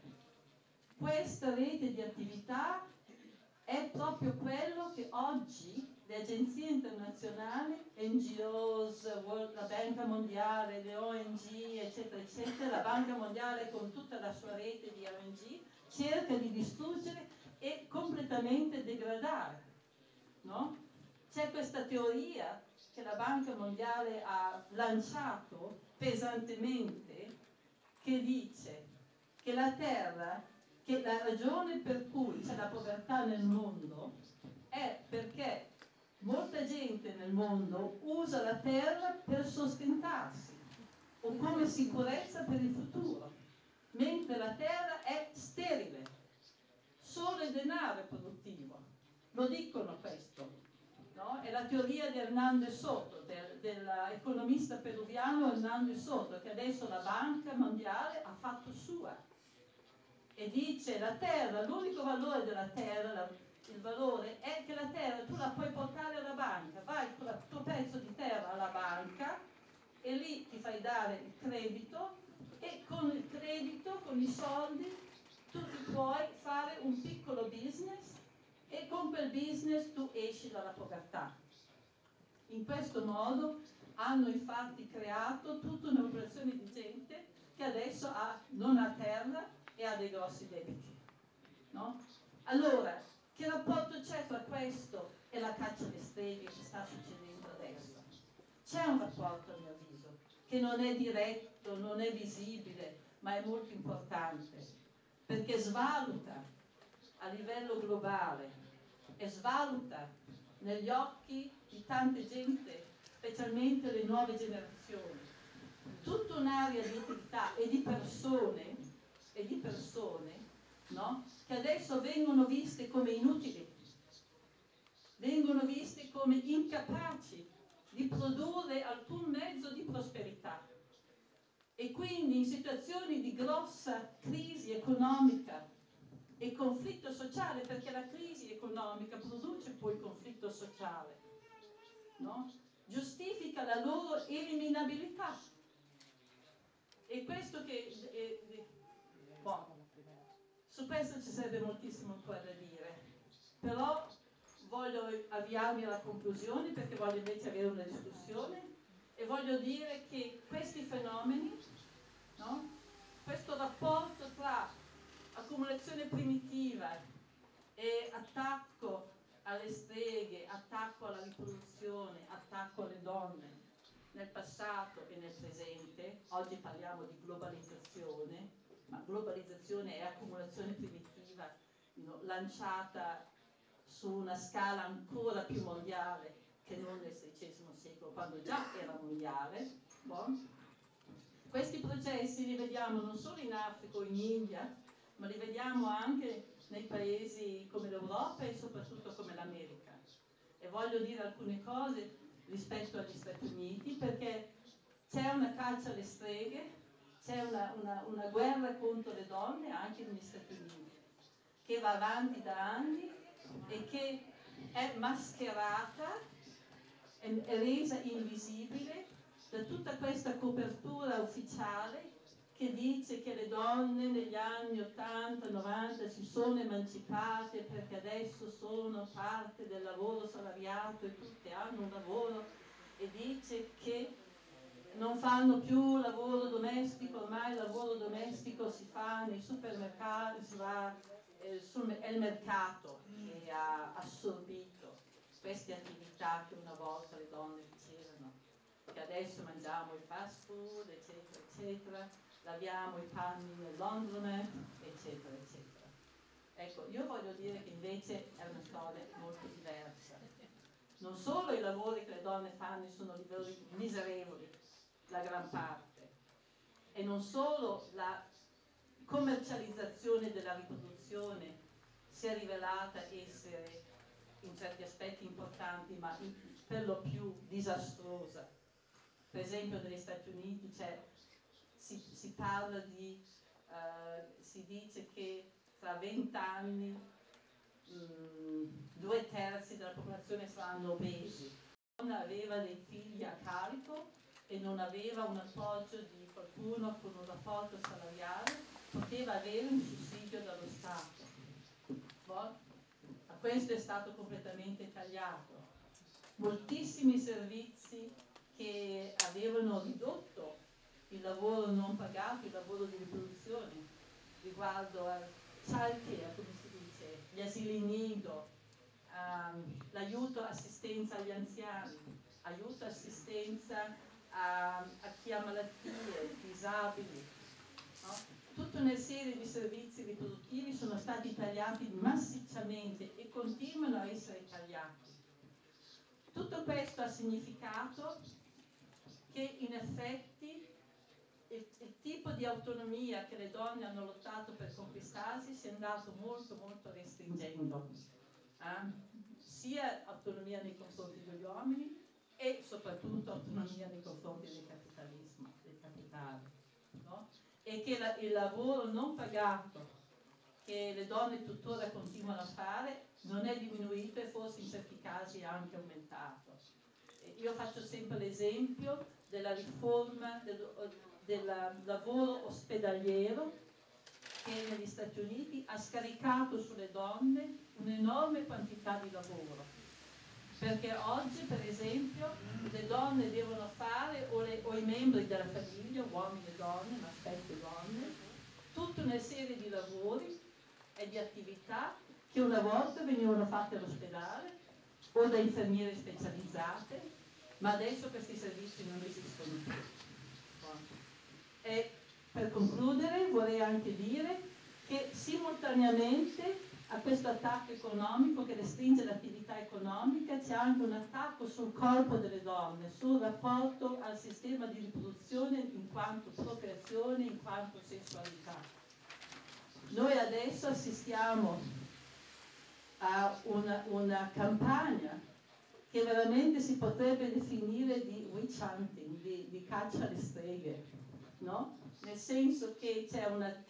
Questa rete di attività è proprio quello che oggi le agenzie internazionali, NGOs, la Banca Mondiale, le ONG, eccetera, eccetera, la Banca Mondiale con tutta la sua rete di ONG, cerca di distruggere e completamente degradare. No? C'è questa teoria che la Banca Mondiale ha lanciato pesantemente che dice che la terra, che la ragione per cui c'è la povertà nel mondo è perché molta gente nel mondo usa la terra per sostentarsi o come sicurezza per il futuro, mentre la terra è sterile, solo il denaro è produttivo. Lo dicono questo, no? È la teoria di Hernández Soto, dell'economista peruviano Hernández Soto, che adesso la Banca Mondiale ha fatto sua. E dice la terra, l'unico valore della terra, il valore è che la terra tu la puoi portare alla banca, vai con il tuo pezzo di terra alla banca e lì ti fai dare il credito e con il credito, con i soldi, tu ti puoi fare un piccolo business e con quel business tu esci dalla povertà. In questo modo hanno infatti creato tutta una popolazione di gente che adesso non ha terra e ha dei grossi debiti. No? Allora, che rapporto c'è tra questo e la caccia alle streghe che sta succedendo adesso? C'è un rapporto, a mio avviso, che non è diretto, non è visibile, ma è molto importante, perché svaluta a livello globale e svaluta negli occhi di tante gente, specialmente le nuove generazioni, tutta un'area di attività e di persone, no? Che adesso vengono viste come inutili, vengono viste come incapaci di produrre alcun mezzo di prosperità. E quindi in situazioni di grossa crisi economica e conflitto sociale, perché la crisi economica produce poi conflitto sociale, no? Giustifica la loro eliminabilità. E questo su questo ci sarebbe moltissimo ancora da dire, però voglio avviarmi alla conclusione perché voglio invece avere una discussione e voglio dire che questi fenomeni, no? Questo rapporto tra accumulazione primitiva e attacco alle streghe, attacco alla riproduzione, attacco alle donne nel passato e nel presente, oggi parliamo di globalizzazione, ma globalizzazione è accumulazione primitiva, no, lanciata su una scala ancora più mondiale che non nel XVI secolo, quando già era mondiale. Bon. Questi processi li vediamo non solo in Africa o in India, ma li vediamo anche nei paesi come l'Europa e soprattutto come l'America. E voglio dire alcune cose rispetto agli Stati Uniti, perché c'è una caccia alle streghe, c'è una guerra contro le donne anche negli Stati Uniti, che va avanti da anni e che è mascherata, è resa invisibile da tutta questa copertura ufficiale che dice che le donne negli anni 80-90 si sono emancipate perché adesso sono parte del lavoro salariato e tutte hanno un lavoro, e dice che non fanno più lavoro domestico, ormai il lavoro domestico si fa nei supermercati, si va, è il mercato che ha assorbito queste attività che una volta le donne facevano, che adesso mangiamo il fast food, eccetera, eccetera, laviamo i panni nel laundromat, eccetera, eccetera. Ecco, io voglio dire che invece è una storia molto diversa. Non solo i lavori che le donne fanno sono lavori miserevoli, la gran parte, e non solo la commercializzazione della riproduzione si è rivelata essere in certi aspetti importanti, ma per lo più disastrosa. Per esempio negli Stati Uniti si parla di, si dice che tra 20 anni 2/3 della popolazione saranno obesi. Non aveva dei figli a carico e non aveva un appoggio di qualcuno con un rapporto salariale, poteva avere un sussidio dallo Stato. Ma questo è stato completamente tagliato. Moltissimi servizi che avevano ridotto il lavoro non pagato, il lavoro di riproduzione, riguardo al childcare, come si dice, gli asili nido, l'aiuto assistenza agli anziani, aiuto assistenza a chi ha malattie, disabili, no? Tutta una serie di servizi riproduttivi sono stati tagliati massicciamente e continuano a essere tagliati. Tutto questo ha significato che in effetti il tipo di autonomia che le donne hanno lottato per conquistarsi si è andato molto molto restringendo, sia autonomia nei confronti degli uomini e soprattutto autonomia nei confronti del capitalismo, del capitale, no? E che il lavoro non pagato che le donne tuttora continuano a fare non è diminuito e forse in certi casi è anche aumentato. Io faccio sempre l'esempio della riforma del lavoro ospedaliero che negli Stati Uniti ha scaricato sulle donne un'enorme quantità di lavoro. Perché oggi, per esempio, le donne devono fare, o i membri della famiglia, uomini e donne, ma spesso donne, tutta una serie di lavori e di attività che una volta venivano fatte all'ospedale o da infermiere specializzate, ma adesso questi servizi non esistono più. E per concludere vorrei anche dire che simultaneamente a questo attacco economico che restringe l'attività economica c'è anche un attacco sul corpo delle donne, sul rapporto al sistema di riproduzione in quanto procreazione, in quanto sessualità. Noi adesso assistiamo a una campagna che veramente si potrebbe definire di witch hunting, di caccia alle streghe, no? Nel senso che c'è un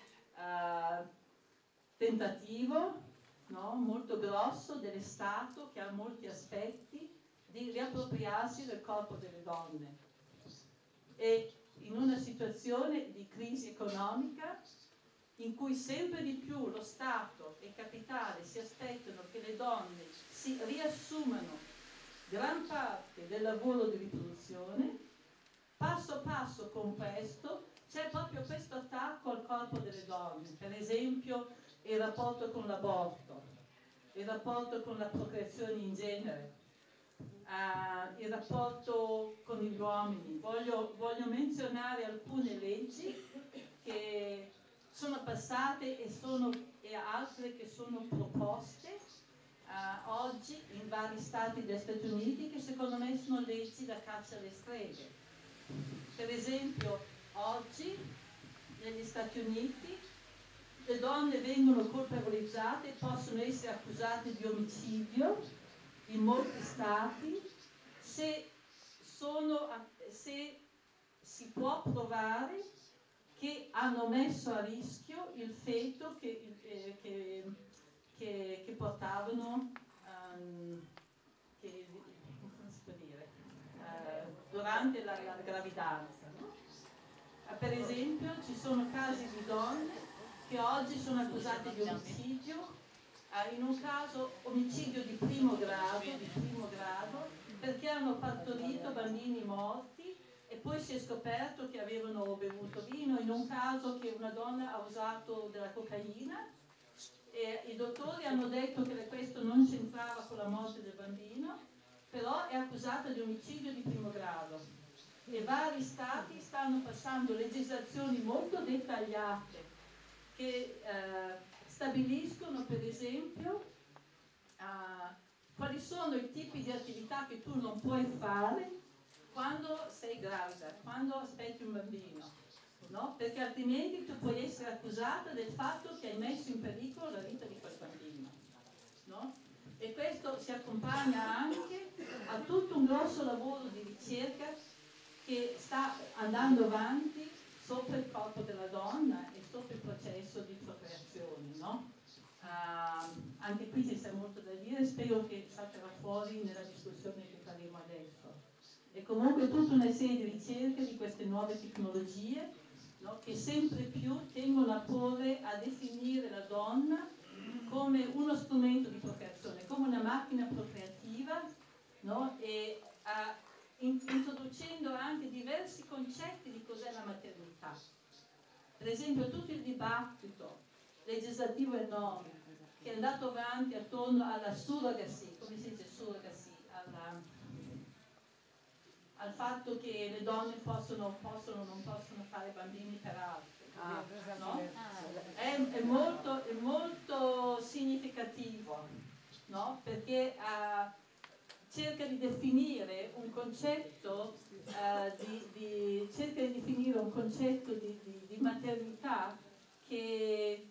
tentativo, no, molto grosso dello Stato che ha molti aspetti di riappropriarsi del corpo delle donne. E in una situazione di crisi economica in cui sempre di più lo Stato e il capitale si aspettano che le donne si riassumano gran parte del lavoro di riproduzione, passo passo con questo c'è proprio questo attacco al corpo delle donne, per esempio il rapporto con l'aborto, il rapporto con la procreazione in genere, il rapporto con gli uomini. Voglio menzionare alcune leggi che sono passate e altre che sono proposte oggi in vari stati degli Stati Uniti che secondo me sono leggi da caccia alle streghe. Per esempio oggi negli Stati Uniti le donne vengono colpevolizzate e possono essere accusate di omicidio in molti stati se si può provare che hanno messo a rischio il feto che portavano come si può dire, durante la gravidanza. Per esempio ci sono casi di donne che oggi sono accusate di omicidio, in un caso omicidio di primo grado, perché hanno partorito bambini morti e poi si è scoperto che avevano bevuto vino, in un caso che una donna ha usato della cocaina e i dottori hanno detto che questo non c'entrava con la morte del bambino, però è accusata di omicidio di primo grado. E vari stati stanno passando legislazioni molto dettagliate che stabiliscono per esempio quali sono i tipi di attività che tu non puoi fare quando sei gravida, quando aspetti un bambino, no? Perché altrimenti tu puoi essere accusata del fatto che hai messo in pericolo la vita di quel bambino, no? E questo si accompagna anche a tutto un grosso lavoro di ricerca che sta andando avanti sopra il corpo della donna e sopra il processo di procreazione, no? Anche qui ci sta molto da dire, spero che salterà fuori nella discussione che faremo adesso. E comunque tutta una serie di ricerche di queste nuove tecnologie, no, che sempre più tengono a porre, a definire la donna come uno strumento di procreazione, come una macchina procreativa, no, e introducendo anche diversi concetti di cos'è la maternità. Per esempio tutto il dibattito legislativo enorme che è andato avanti attorno alla surrogacy, come si dice surrogacy, al fatto che le donne possono o non possono fare bambini per altri, no? È molto significativo, no? Perché cerca di definire un concetto di maternità che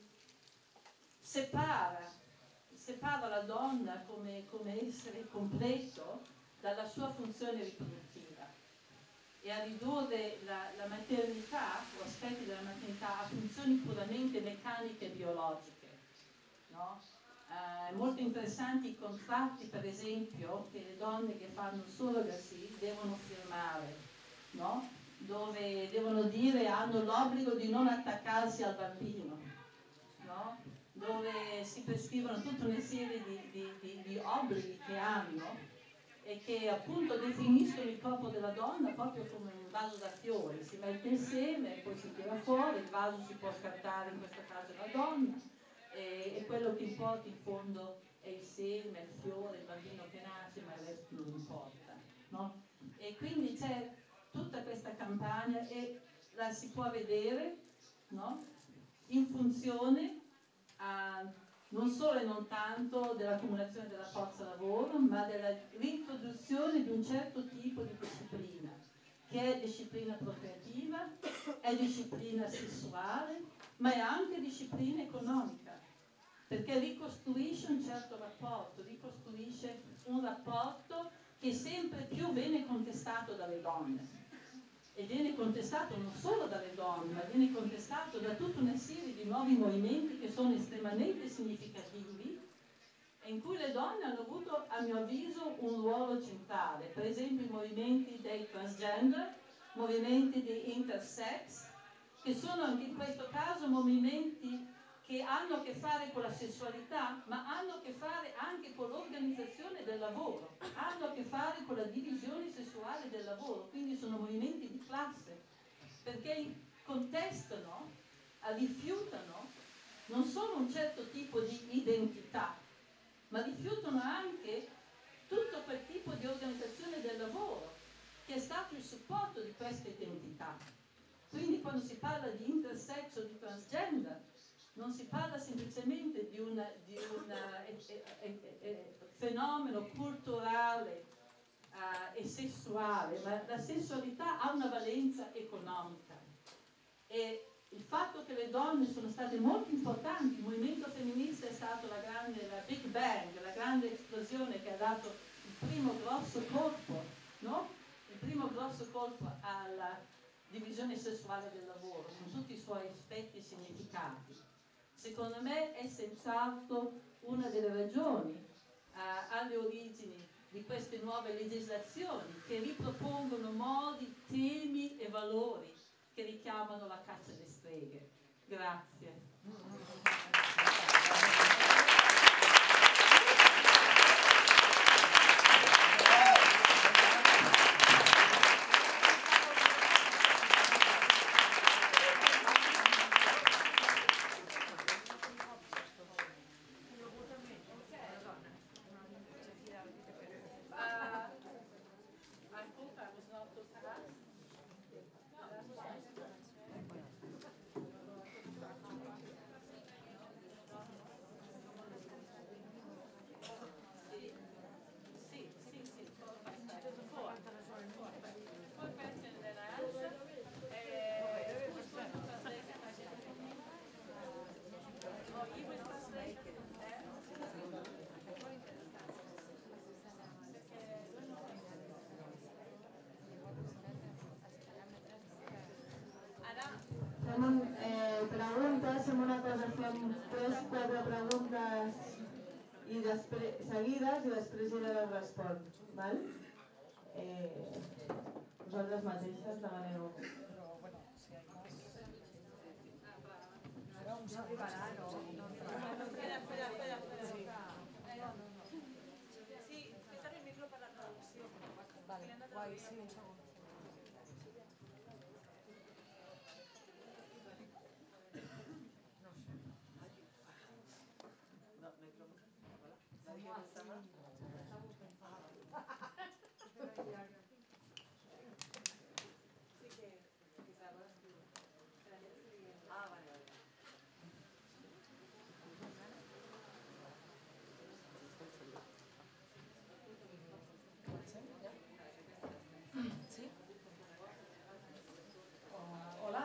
separa la donna come essere completo dalla sua funzione riproduttiva e a ridurre la maternità o aspetti della maternità a funzioni puramente meccaniche e biologiche, no? Molto interessanti i contratti, per esempio, che le donne che fanno surrogacy devono firmare, no? Dove devono dire hanno l'obbligo di non attaccarsi al bambino, no? Dove si prescrivono tutta una serie di obblighi che hanno e che appunto definiscono il corpo della donna proprio come un vaso da fiori, si mette insieme, poi si tira fuori, il vaso si può scartare, in questo caso la donna, e quello che importa in fondo è il seme, il fiore, il bambino che nasce, ma il resto non importa, no? E quindi c'è tutta questa campagna e la si può vedere, no? In funzione non solo e non tanto dell'accumulazione della forza lavoro, ma dell'introduzione di un certo tipo di disciplina, che è disciplina procreativa, è disciplina sessuale, ma è anche disciplina economica, perché ricostruisce un certo rapporto, ricostruisce un rapporto che sempre più viene contestato dalle donne. E viene contestato non solo dalle donne, ma viene contestato da tutta una serie di nuovi movimenti che sono estremamente significativi e in cui le donne hanno avuto, a mio avviso, un ruolo centrale. Per esempio i movimenti dei transgender, movimenti di intersex, che sono anche in questo caso movimenti che hanno a che fare con la sessualità, ma hanno a che fare anche con l'organizzazione del lavoro, hanno a che fare con la divisione sessuale del lavoro, quindi sono movimenti di classe, perché contestano, rifiutano non solo un certo tipo di identità, ma rifiutano anche tutto quel tipo di organizzazione del lavoro che è stato il supporto di questa identità. Quindi quando si parla di intersex o di transgender, non si parla semplicemente di un fenomeno culturale e sessuale, ma la sessualità ha una valenza economica. E il fatto che le donne sono state molto importanti, il movimento femminista è stato la Big Bang, la grande esplosione che ha dato il primo grosso colpo, no? Il primo grosso colpo alla divisione sessuale del lavoro, con tutti i suoi aspetti e significati. Secondo me è senz'altro una delle ragioni alle origini di queste nuove legislazioni che ripropongono modi, temi e valori che richiamano la caccia alle streghe. Grazie. farem 3-4 preguntes seguides i després ella respon. Val? Vosaltres mateixes demaneu. No arribarà, no. Espera. Sí, que está el micro para la traducción. Vale, guai, sí, un segon. ¿Sí? Hola.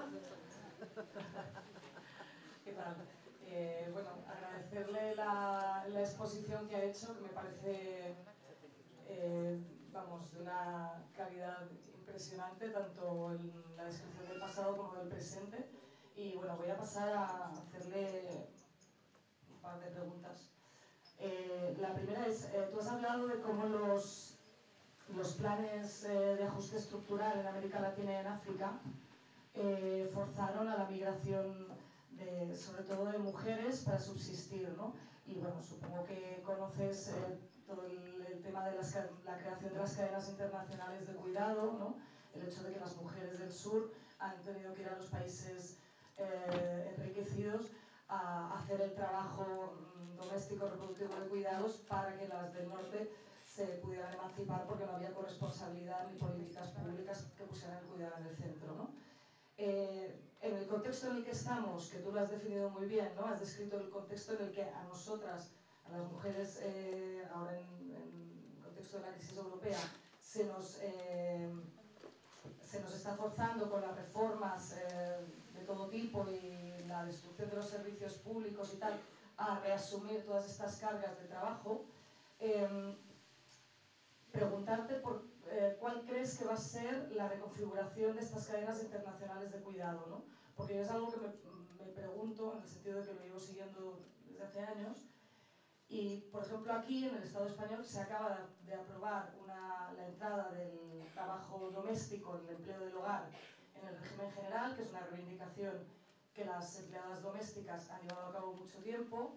¿Qué tal? Bueno, agradecerle la exposición que ha hecho, que me parece, vamos, de una calidad impresionante, tanto en la descripción del pasado como del presente. Y bueno, voy a pasar a hacerle un par de preguntas. La primera es, tú has hablado de cómo los planes de ajuste estructural en América Latina y en África forzaron a la migración sobre todo de mujeres para subsistir, ¿no? Y bueno, supongo que conoces todo el tema de la creación de las cadenas internacionales de cuidado, ¿no? El hecho de que las mujeres del sur han tenido que ir a los países enriquecidos a hacer el trabajo doméstico reproductivo de cuidados para que las del norte se pudieran emancipar porque no había corresponsabilidad ni políticas públicas que pusieran el cuidado en el centro, ¿no? En el contexto en el que estamos, que tú lo has definido muy bien, ¿no? Has descrito el contexto en el que a nosotras, a las mujeres, ahora en el contexto de la crisis europea, se nos está forzando con las reformas de todo tipo y la destrucción de los servicios públicos y tal, a reasumir todas estas cargas de trabajo. Preguntarte por cuál crees que va a ser la reconfiguración de estas cadenas internacionales de cuidado, ¿no? Porque es algo que me pregunto en el sentido de que lo llevo siguiendo desde hace años. Y, por ejemplo, aquí en el Estado español se acaba de aprobar la entrada del trabajo doméstico, el empleo del hogar, en el régimen general, que es una reivindicación que las empleadas domésticas han llevado a cabo mucho tiempo.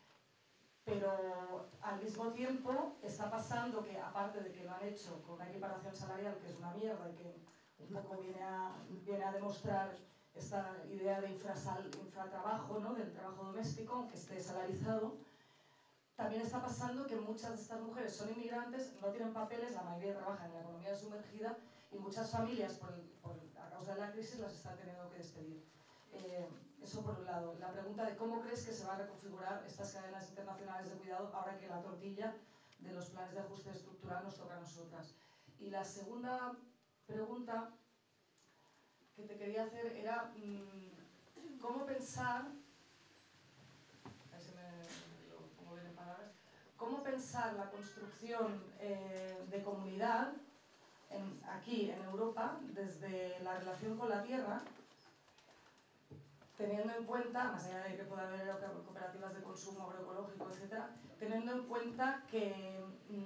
Pero al mismo tiempo está pasando que, aparte de que lo han hecho con una equiparación salarial que es una mierda y que un poco viene a demostrar esta idea de infratrabajo, ¿no? Del trabajo doméstico, aunque esté salarizado, también está pasando que muchas de estas mujeres son inmigrantes, no tienen papeles, la mayoría trabajan en la economía sumergida y muchas familias, a causa de la crisis, las están teniendo que despedir. Eso por un lado. La pregunta de cómo crees que se van a reconfigurar estas cadenas internacionales de cuidado ahora que la tortilla de los planes de ajuste estructural nos toca a nosotras. Y la segunda pregunta que te quería hacer era cómo pensar, a ver si me lo pongo bien en palabras, cómo pensar la construcción de comunidad aquí en Europa desde la relación con la tierra, teniendo en cuenta, más allá de que pueda haber cooperativas de consumo agroecológico, etc., teniendo en cuenta que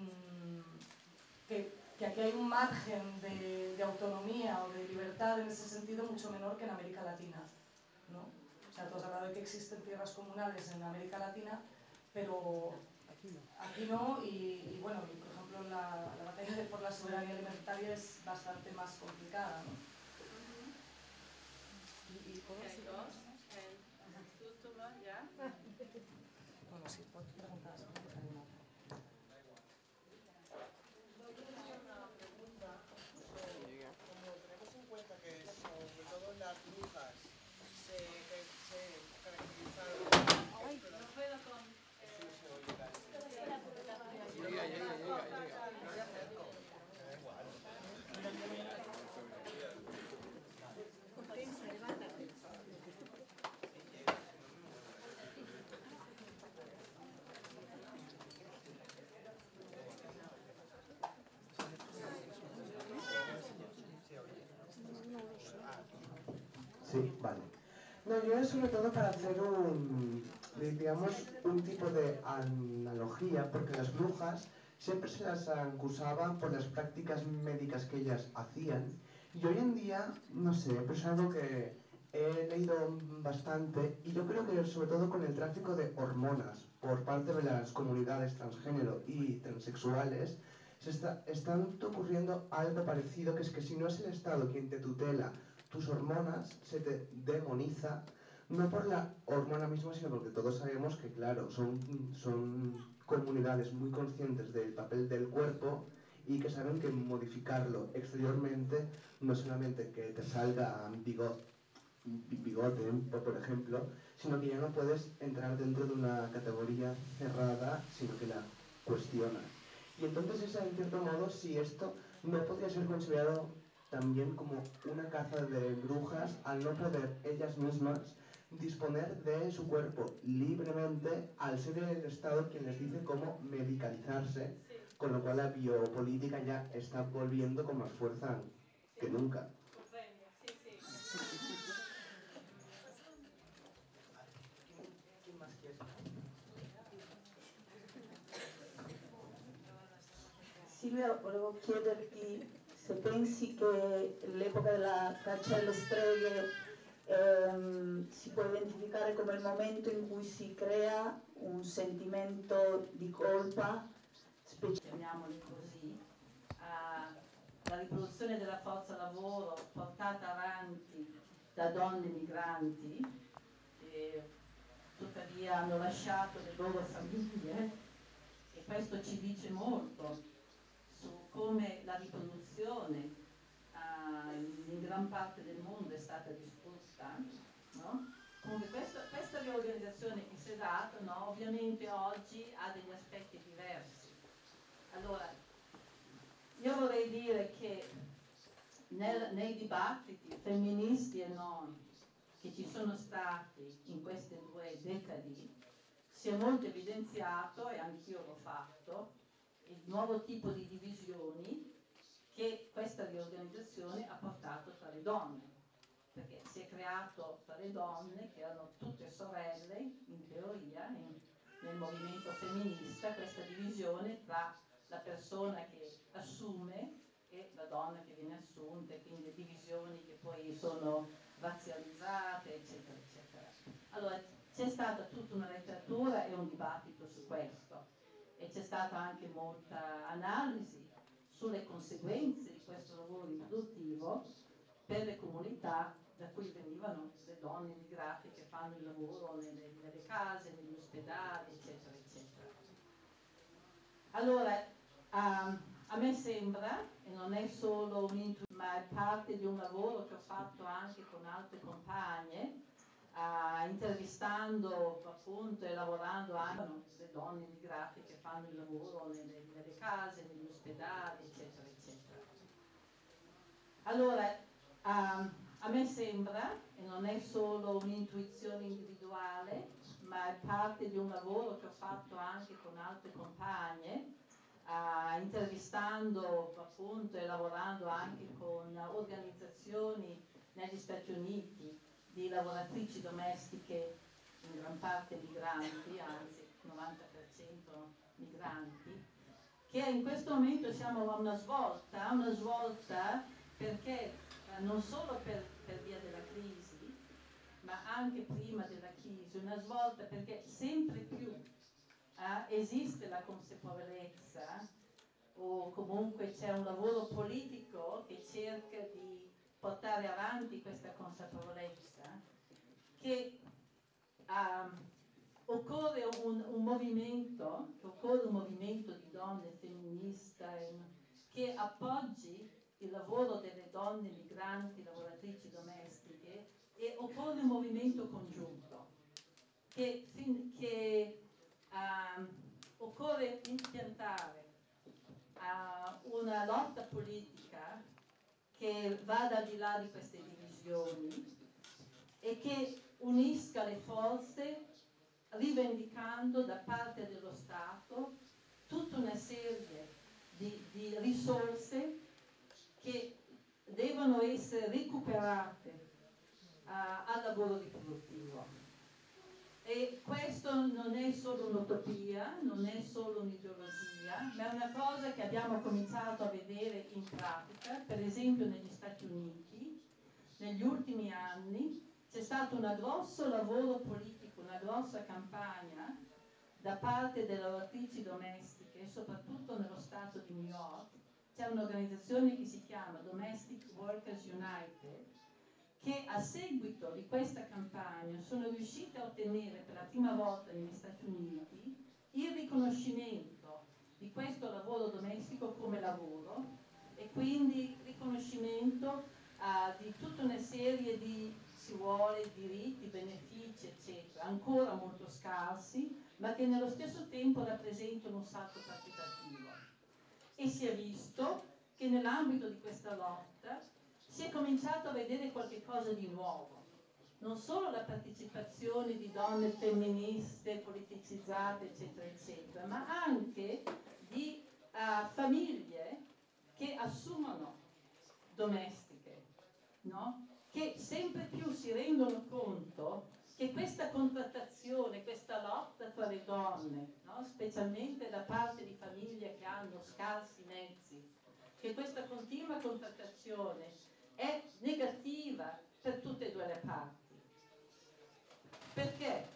aquí hay un margen de autonomía o de libertad en ese sentido mucho menor que en América Latina, ¿no? O sea, tú has hablado de que existen tierras comunales en América Latina, pero aquí no, y bueno, por ejemplo, la batalla por la soberanía alimentaria es bastante más complicada, ¿no? Hay dos, el último, ¿ya? Bueno, sí, puedes preguntar. Como tenemos en cuenta que sobre todo las brujas se caracterizaron... No puedo con... Sí, vale. No, yo sobre todo para hacer Digamos un tipo de analogía, porque las brujas siempre se las acusaba por las prácticas médicas que ellas hacían, y hoy en día, no sé, pero es algo que he leído bastante, y yo creo que sobre todo con el tráfico de hormonas por parte de las comunidades transgénero y transexuales, está ocurriendo algo parecido, que es que si no es el Estado quien te tutela tus hormonas, se te demoniza, no por la hormona misma, sino porque todos sabemos que, claro, son comunidades muy conscientes del papel del cuerpo y que saben que modificarlo exteriormente no solamente que te salga bigote, por ejemplo, sino que ya no puedes entrar dentro de una categoría cerrada, sino que la cuestionas. Y entonces esa, en cierto modo, si esto no podría ser considerado también como una caza de brujas al no poder ellas mismas disponer de su cuerpo libremente al ser el Estado quien les dice cómo medicalizarse, con lo cual la biopolítica ya está volviendo con más fuerza que nunca. Silvia, volevo chiederti se pensi che l'epoca della caccia alle streghe si può identificare come il momento in cui si crea un sentimento di colpa, chiamiamoli così, la riproduzione della forza lavoro portata avanti da donne migranti che tuttavia hanno lasciato le loro famiglie, e questo ci dice molto su come la riproduzione in gran parte del mondo è stata disposta, no? Comunque questa riorganizzazione che si è data, no, ovviamente oggi ha degli aspetti diversi. Allora, io vorrei dire che nei dibattiti femministi e non che ci sono stati in queste 2 decadi si è molto evidenziato, e anch'io l'ho fatto, il nuovo tipo di divisioni che questa riorganizzazione ha portato tra le donne, perché si è creato tra le donne, che erano tutte sorelle in teoria nel movimento femminista, questa divisione tra la persona che assume e la donna che viene assunta, e quindi divisioni che poi sono razzializzate, eccetera, eccetera. Allora, c'è stata tutta una letteratura e un dibattito su questo, e c'è stata anche molta analisi sulle conseguenze di questo lavoro riproduttivo per le comunità da cui venivano le donne immigrate che fanno il lavoro nelle case, negli ospedali, eccetera, eccetera. Allora, a me sembra, e non è solo un'intuizione, ma è parte di un lavoro che ho fatto anche con altre compagne, intervistando appunto e lavorando anche le donne immigrate che fanno il lavoro nelle case, negli ospedali, eccetera, eccetera. Allora, a me sembra, e non è solo un'intuizione individuale, ma è parte di un lavoro che ho fatto anche con altre compagne, intervistando appunto e lavorando anche con organizzazioni negli Stati Uniti di lavoratrici domestiche in gran parte migranti, anzi 90% migranti, che in questo momento siamo a una svolta perché non solo per via della crisi, ma anche prima della crisi, una svolta perché sempre più esiste la consapevolezza, o comunque c'è un lavoro politico che cerca di portare avanti questa consapevolezza, che occorre un movimento di donne femminista che appoggi il lavoro delle donne migranti, lavoratrici domestiche, e occorre un movimento congiunto che occorre impiantare una lotta politica che vada al di là di queste divisioni e che unisca le forze, rivendicando da parte dello Stato tutta una serie di risorse che devono essere recuperate al lavoro riproduttivo. E questo non è solo un'utopia, non è solo un'ideologia, ma è una cosa che abbiamo cominciato a vedere in pratica, per esempio negli Stati Uniti. Negli ultimi anni c'è stato un grosso lavoro politico, una grossa campagna da parte delle lavoratrici domestiche, soprattutto nello stato di New York. C'è un'organizzazione che si chiama Domestic Workers United, che a seguito di questa campagna sono riuscite a ottenere per la prima volta negli Stati Uniti il riconoscimento di questo lavoro domestico come lavoro e quindi riconoscimento di tutta una serie di, si vuole, diritti, benefici, eccetera, ancora molto scarsi, ma che nello stesso tempo rappresentano un salto quantitativo. E si è visto che nell'ambito di questa lotta si è cominciato a vedere qualche cosa di nuovo, non solo la partecipazione di donne femministe, politicizzate, eccetera, eccetera, ma anche di famiglie che assumono domestiche, no? Che sempre più si rendono conto che questa contrattazione, questa lotta tra le donne, no? Specialmente da parte di famiglie che hanno scarsi mezzi, che questa continua contrattazione è negativa per tutte e due le parti. Perché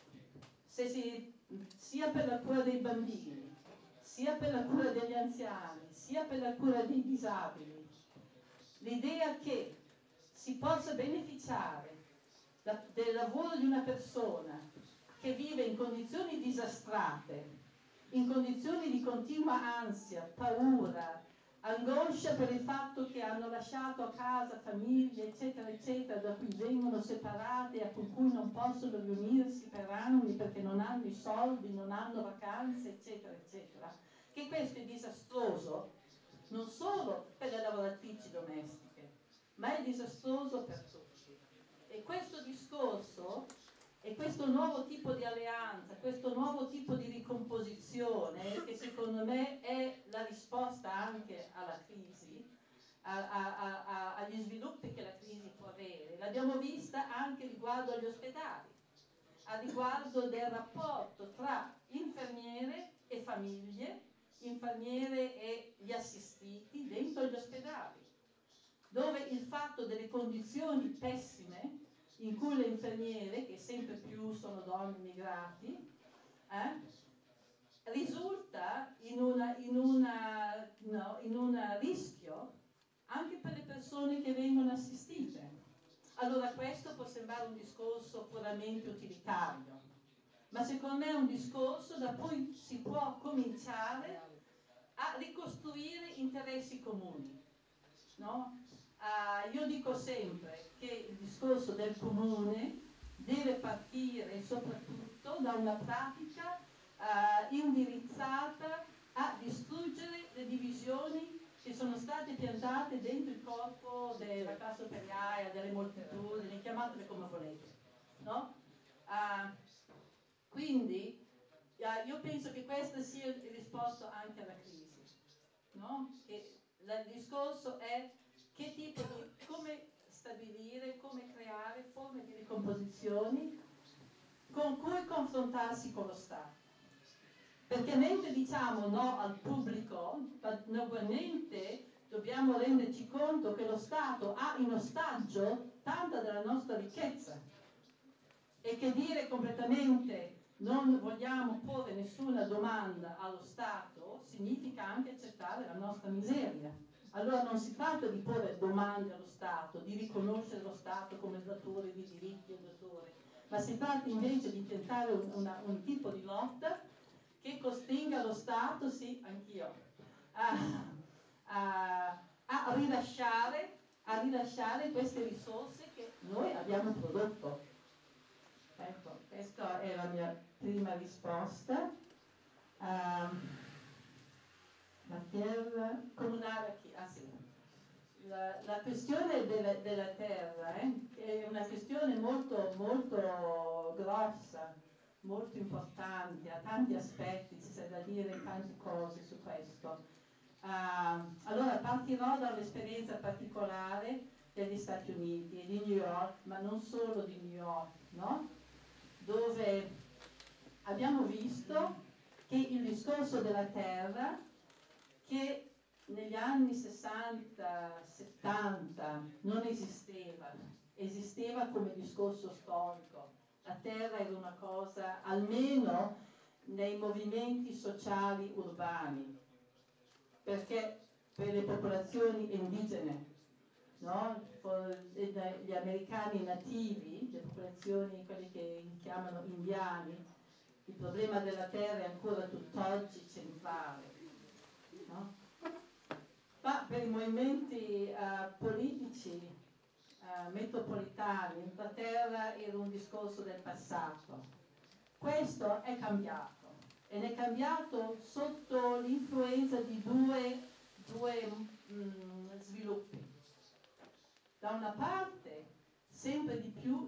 sia per la cura dei bambini, sia per la cura degli anziani, sia per la cura dei disabili, l'idea che si possa beneficiare del lavoro di una persona che vive in condizioni disastrate, in condizioni di continua ansia, paura, angoscia per il fatto che hanno lasciato a casa famiglie, eccetera, eccetera, da cui vengono separate e con cui non possono riunirsi per anni perché non hanno i soldi, non hanno vacanze, eccetera, eccetera, che questo è disastroso non solo per le lavoratrici domestiche, ma è disastroso per tutti. E questo discorso e questo nuovo tipo di alleanza, questo nuovo tipo di ricomposizione, che secondo me è la risposta anche alla crisi, agli sviluppi che la crisi può avere, l'abbiamo vista anche riguardo agli ospedali, a riguardo del rapporto tra infermiere e famiglie, infermiere e gli assistiti dentro gli ospedali, dove il fatto delle condizioni pessime in cui le infermiere, che sempre più sono donne immigrati, risulta in un rischio anche per le persone che vengono assistite. Allora questo può sembrare un discorso puramente utilitario, ma secondo me è un discorso da cui si può cominciare a ricostruire interessi comuni, no? Io dico sempre che il discorso del comune deve partire soprattutto da una pratica indirizzata a distruggere le divisioni che sono state piantate dentro il corpo della classe operaia, delle moltitudini, chiamatele come volete, no? Quindi io penso che questa sia il risposta anche alla crisi, no? Che il discorso è come stabilire, come creare forme di ricomposizioni con cui confrontarsi con lo Stato. Perché mentre diciamo no al pubblico, ugualmente dobbiamo renderci conto che lo Stato ha in ostaggio tanta della nostra ricchezza e che dire completamente non vogliamo porre nessuna domanda allo Stato significa anche accettare la nostra miseria. Allora non si tratta di porre domande allo Stato, di riconoscere lo Stato come datore di diritti e datore, ma si tratta invece di tentare un tipo di lotta che costringa lo Stato, sì, anch'io, a rilasciare queste risorse che noi abbiamo prodotto. Ecco, questa è la mia prima risposta. La terra comunale, sì. La questione della terra è una questione molto, molto grossa, molto importante, ha tanti aspetti, ci c'è da dire tante cose su questo. Allora partirò dall'esperienza particolare degli Stati Uniti e di New York, ma non solo di New York, no? dove abbiamo visto che il discorso della terra, che negli anni 60-70 non esisteva, esisteva come discorso storico. La terra era una cosa, almeno nei movimenti sociali urbani, perché per le popolazioni indigene, no? Gli americani nativi, le popolazioni, quelli che chiamano indiani, il problema della terra è ancora tutt'oggi centrale, no? Ma per i movimenti politici metropolitani la terra era un discorso del passato. Questo è cambiato ed è cambiato sotto l'influenza di due sviluppi. Da una parte sempre di più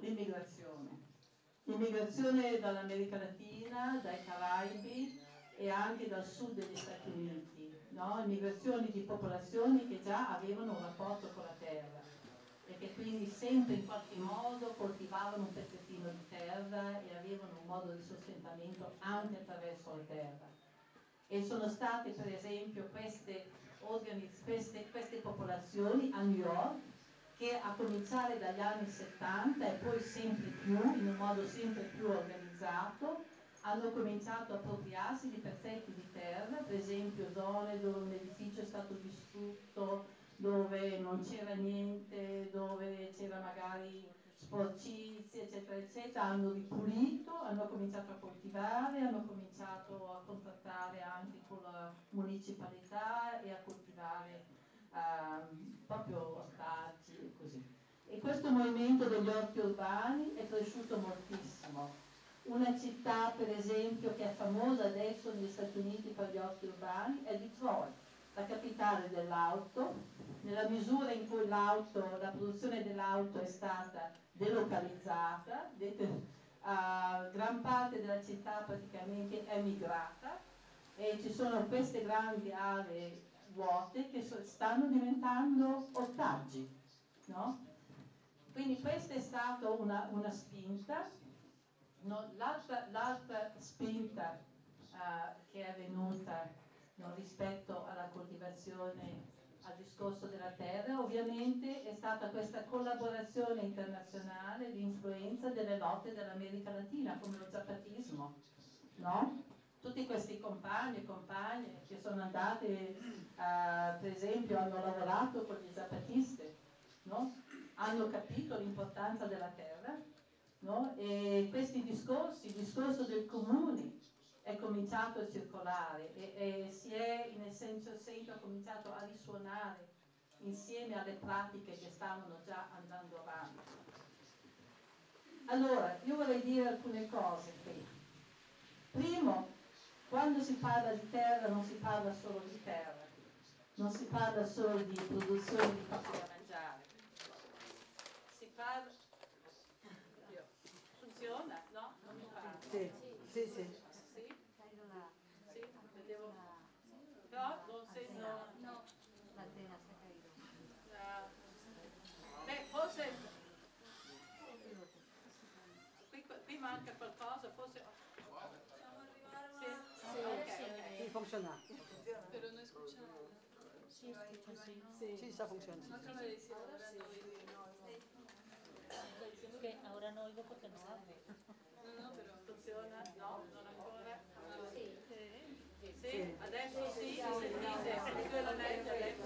l'immigrazione dall'America Latina, dai Caraibi e anche dal sud degli Stati Uniti, no? Immigrazioni di popolazioni che già avevano un rapporto con la terra e che quindi sempre in qualche modo coltivavano un pezzettino di terra e avevano un modo di sostentamento anche attraverso la terra. E sono state per esempio queste popolazioni a New York che a cominciare dagli anni 70 e poi sempre più, in un modo sempre più organizzato, hanno cominciato a appropriarsi di pezzetti di terra, per esempio zone dove un edificio è stato distrutto, dove non c'era niente, dove c'era magari sporcizia, eccetera, eccetera, hanno ripulito, hanno cominciato a coltivare, hanno cominciato a contattare anche con la municipalità e a coltivare proprio ortaggi e così. E questo movimento degli orti urbani è cresciuto moltissimo. Una città, per esempio, che è famosa adesso negli Stati Uniti per gli orti urbani è Detroit, la capitale dell'auto, nella misura in cui la produzione dell'auto è stata delocalizzata, gran parte della città praticamente è migrata e ci sono queste grandi aree vuote che stanno diventando ortaggi, no? Quindi questa è stata una spinta. No, l'altra spinta che è venuta rispetto alla coltivazione, al discorso della terra, ovviamente è stata questa collaborazione internazionale di influenza delle lotte dell'America Latina, come lo zapatismo, no? Tutti questi compagni e compagne che sono andati, per esempio, hanno lavorato con gli zapatisti, no? Hanno capito l'importanza della terra, no? E questi discorsi, il discorso dei comuni è cominciato a circolare e si è in senso cominciato a risuonare insieme alle pratiche che stavano già andando avanti. Allora, io vorrei dire alcune cose qui. Primo, quando si parla di terra non si parla solo di terra, non si parla solo di produzione di cose da mangiare, si parla... Funziona? No? Non mi parla? Sì, sì, sì. Sì? Sì? Vedevo... Però non sento... No, l'antena si è caída. Beh, forse... Qui manca qualcosa, forse... Sì, ok. Sí, funciona. Pero no escucha nada. Sí, escucho, sí. Sí, está funcionando. No acaba de decir ahora no oigo. Está diciendo que ahora no oigo porque no hablo. No, pero Funziona? No, non ancora? Sí. Sì? Adesso sì, si sentite? Funziona meglio adesso?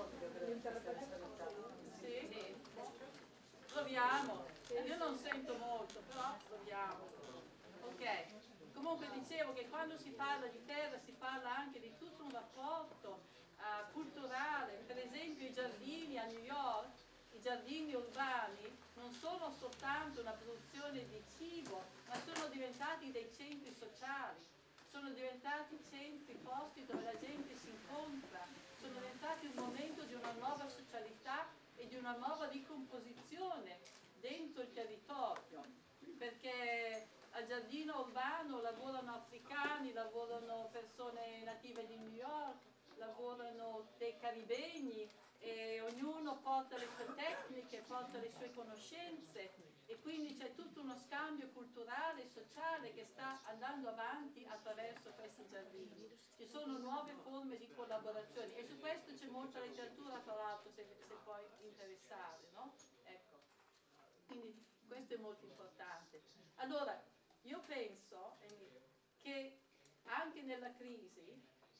Sì? Proviamo. Io non sento molto, però proviamo. Ok. Comunque dicevo che quando si parla di terra si parla anche di tutto un rapporto culturale. Per esempio i giardini a New York, i giardini urbani, non sono soltanto una produzione di cibo, ma sono diventati dei centri sociali, sono diventati centri, posti dove la gente si incontra, sono diventati un momento di una nuova socialità e di una nuova ricomposizione dentro il territorio, perché al giardino urbano lavorano africani, lavorano persone native di New York, lavorano dei caribegni e ognuno porta le sue tecniche, porta le sue conoscenze e quindi c'è tutto uno scambio culturale e sociale che sta andando avanti attraverso questi giardini. Ci sono nuove forme di collaborazione e su questo c'è molta letteratura, tra l'altro, se puoi interessare, no? Ecco. Quindi questo è molto importante. Allora, io penso che anche nella crisi,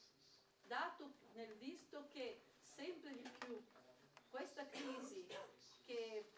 visto che sempre di più questa crisi che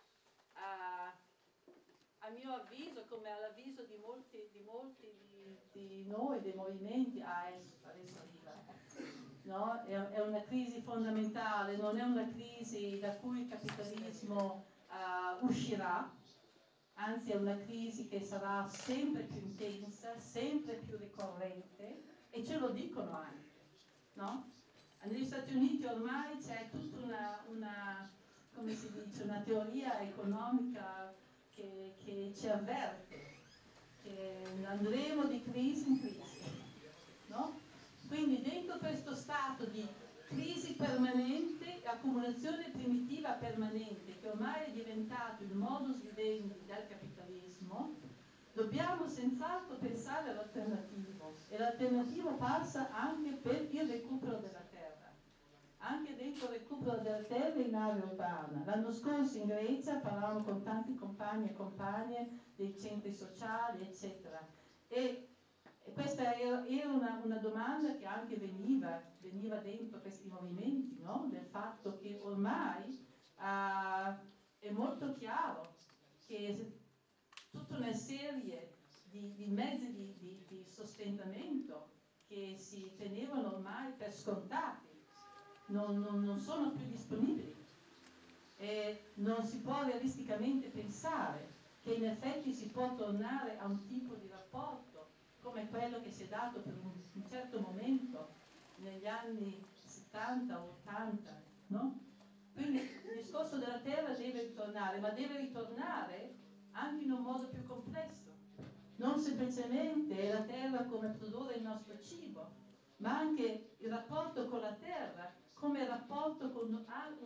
a mio avviso, come all'avviso di molti di noi, dei movimenti, adesso arriva, no? È una crisi fondamentale, non è una crisi da cui il capitalismo uscirà, anzi è una crisi che sarà sempre più intensa, sempre più ricorrente, e ce lo dicono anche, no? Negli Stati Uniti ormai c'è tutta come si dice, una teoria economica che ci avverte che andremo di crisi in crisi, no? Quindi dentro questo stato di crisi permanente, accumulazione primitiva permanente, che ormai è diventato il modus vivendi del capitalismo, dobbiamo senz'altro pensare all'alternativo, e l'alternativo passa anche per il recupero della terra, anche dentro il recupero della terra in area urbana. L'anno scorso in Grecia parlavamo con tanti compagni e compagne dei centri sociali, eccetera, e questa era una domanda che anche veniva dentro questi movimenti, no? Del fatto che ormai è molto chiaro che tutta una serie di mezzi di sostentamento che si tenevano ormai per scontati non sono più disponibili, e non si può realisticamente pensare che in effetti si può tornare a un tipo di rapporto come quello che si è dato per un certo momento negli anni 70 o 80, no? Quindi il discorso della terra deve ritornare, ma deve ritornare anche in un modo più complesso, non semplicemente la terra come produrre il nostro cibo, ma anche il rapporto con la terra come rapporto con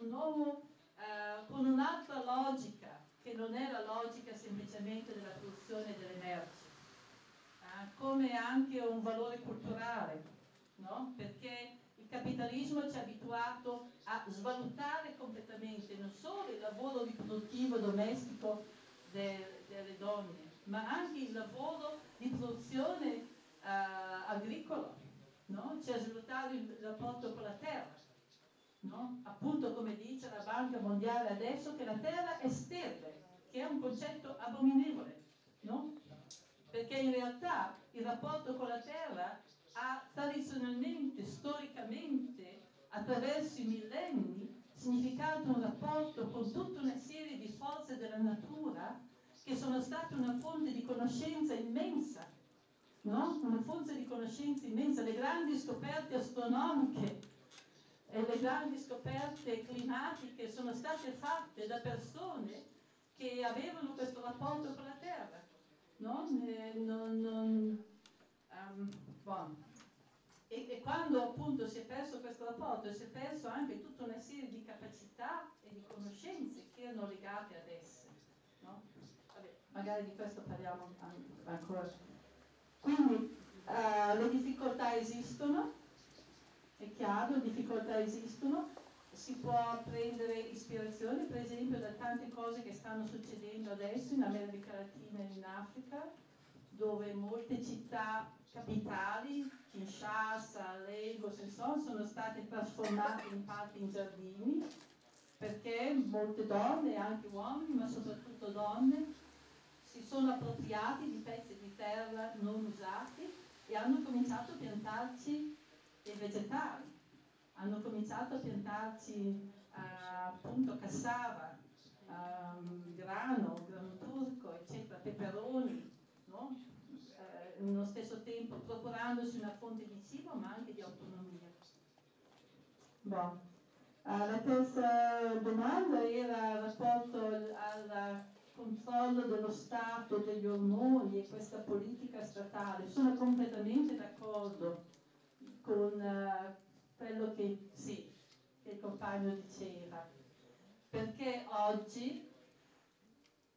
con un'altra logica, che non è la logica semplicemente della produzione delle merci, come anche un valore culturale, no? Perché il capitalismo ci ha abituato a svalutare completamente non solo il lavoro riproduttivo domestico delle donne, ma anche il lavoro di produzione agricolo, no? Ci ha svalutato il rapporto con la terra, no? Appunto, come dice la Banca Mondiale adesso, che la terra è sterile, che è un concetto abominevole, no? Perché in realtà il rapporto con la terra ha tradizionalmente, storicamente, attraverso i millenni, significato un rapporto con tutta una serie di forze della natura che sono state una fonte di conoscenza immensa, no? Una fonte di conoscenza immensa. Le grandi scoperte astronomiche e le grandi scoperte climatiche sono state fatte da persone che avevano questo rapporto con la terra, no? E quando appunto si è perso questo rapporto, si è perso anche tutta una serie di capacità e di conoscenze che erano legate ad esse, no? Vabbè, magari di questo parliamo ancora. Quindi le difficoltà esistono, è chiaro, le difficoltà esistono, si può prendere ispirazione per esempio da tante cose che stanno succedendo adesso in America Latina e in Africa, dove molte città capitali, Kinshasa, Lagos, insomma, sono state trasformate in parte in giardini, perché molte donne, anche uomini, ma soprattutto donne, si sono appropriati di pezzi di terra non usati e hanno cominciato a piantarci dei vegetali, hanno cominciato a piantarci appunto cassava, grano turco, eccetera, peperoni, no? Nello stesso tempo procurandosi una fonte di cibo ma anche di autonomia. Bon. La terza domanda era il rapporto al controllo dello Stato, degli ormoni e questa politica statale. Sono completamente d'accordo con quello che il compagno diceva, perché oggi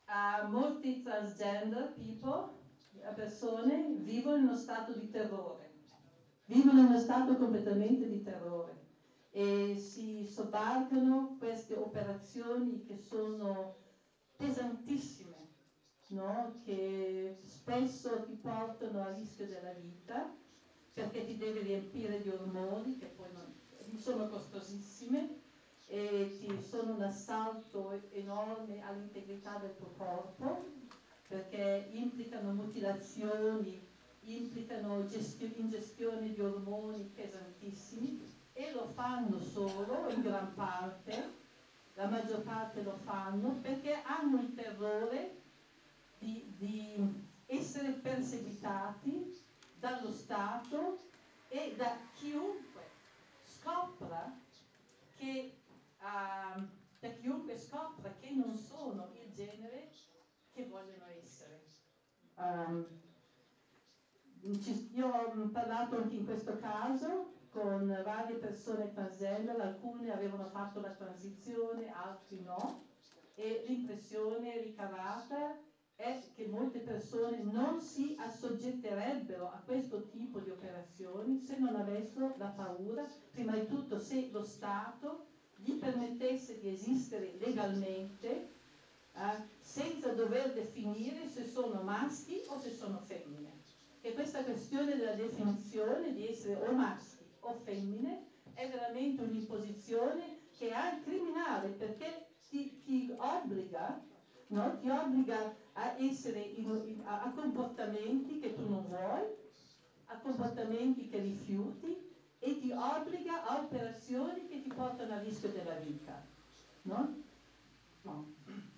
molti transgender people, persone, vivono in uno stato di terrore, vivono in uno stato completamente di terrore e si sobbarcano queste operazioni che sono pesantissime, no? Che spesso ti portano a rischio della vita perché ti devi riempire di ormoni che poi sono costosissime e ti sono un assalto enorme all'integrità del tuo corpo perché implicano mutilazioni, implicano ingestioni di ormoni pesantissimi e lo fanno solo in gran parte, la maggior parte lo fanno perché hanno il terrore di essere perseguitati dallo Stato e da chiunque scopra che non sono il genere che vogliono essere. Io ho parlato anche in questo caso con varie persone transgender, alcune avevano fatto la transizione, altri no, e l'impressione ricavata è che molte persone non si assoggetterebbero a questo tipo di operazioni se non avessero la paura, prima di tutto se lo Stato gli permettesse di esistere legalmente senza dover definire se sono maschi o se sono femmine. E questa questione della definizione di essere o maschi o femmine è veramente un'imposizione che è criminale perché ti obbliga, no? Ti obbliga a essere a comportamenti che tu non vuoi, a comportamenti che rifiuti e ti obbliga a operazioni che ti portano a rischio della vita, no? No.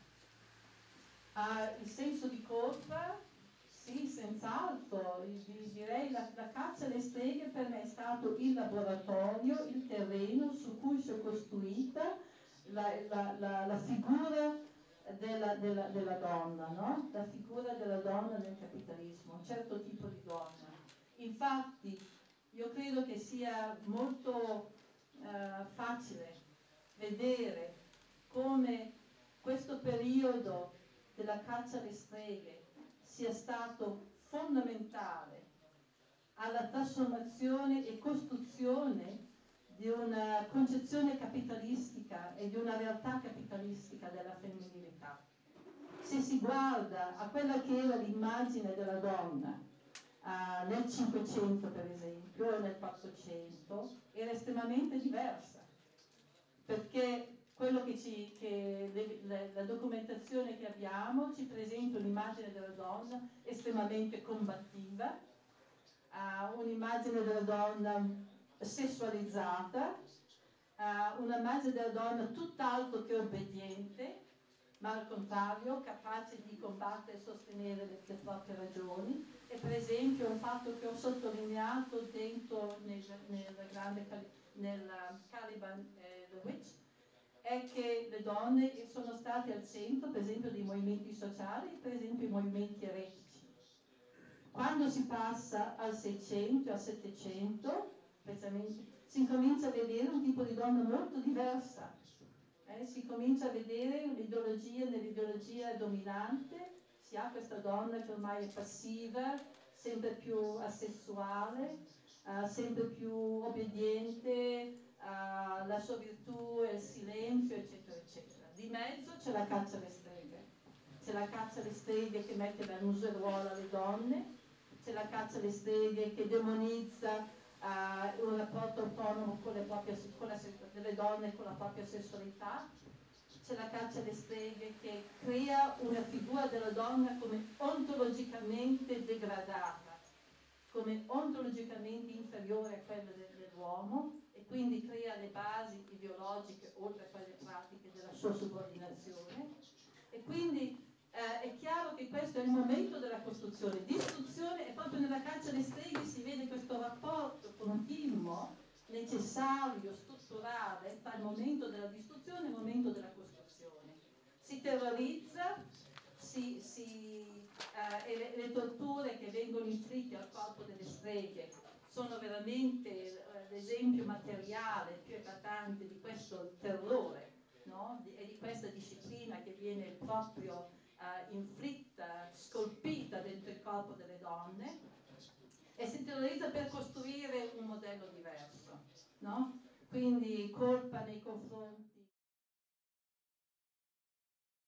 Il senso di colpa, sì, senz'altro, direi la caccia alle streghe per me è stato il laboratorio, il terreno su cui si è costruita la figura della donna, no? La figura della donna nel capitalismo, un certo tipo di donna. Infatti io credo che sia molto facile vedere come questo periodo della caccia alle streghe sia stato fondamentale alla trasformazione e costruzione di una concezione capitalistica e di una realtà capitalistica della femminilità. Se si guarda a quella che era l'immagine della donna nel 500 per esempio o nel 400 era estremamente diversa, perché quello la documentazione che abbiamo ci presenta un'immagine della donna estremamente combattiva, un'immagine della donna sessualizzata, un'immagine della donna tutt'altro che obbediente, ma al contrario capace di combattere e sostenere le proprie ragioni. E per esempio un fatto che ho sottolineato dentro nel Caliban The Witch è che le donne sono state al centro per esempio dei movimenti sociali, per esempio i movimenti eretici. Quando si passa al 600 e al 700 si incomincia a vedere un tipo di donna molto diversa, si comincia a vedere nell'ideologia dominante si ha questa donna che ormai è passiva, sempre più asessuale, sempre più obbediente, la sua virtù è il silenzio, eccetera, eccetera. Di mezzo c'è la caccia alle streghe. C'è la caccia alle streghe che mette la museruola alle donne, c'è la caccia alle streghe che demonizza un rapporto autonomo delle donne con la propria sessualità, c'è la caccia alle streghe che crea una figura della donna come ontologicamente degradata, come ontologicamente inferiore a quella dell'uomo e quindi crea le basi ideologiche oltre a quelle pratiche della sua subordinazione. E quindi è chiaro che questo è il momento della costruzione, distruzione, e proprio nella caccia alle streghe si vede questo rapporto continuo, necessario, strutturale tra il momento della distruzione e il momento della costruzione. Si terrorizza, e le torture che vengono inflitte al corpo delle streghe sono veramente l'esempio materiale più eclatante di questo terrore, no? E di questa disciplina che viene proprio inflitta, scolpita dentro il corpo delle donne e si teorizza per costruire un modello diverso, no? Quindi colpa nei confronti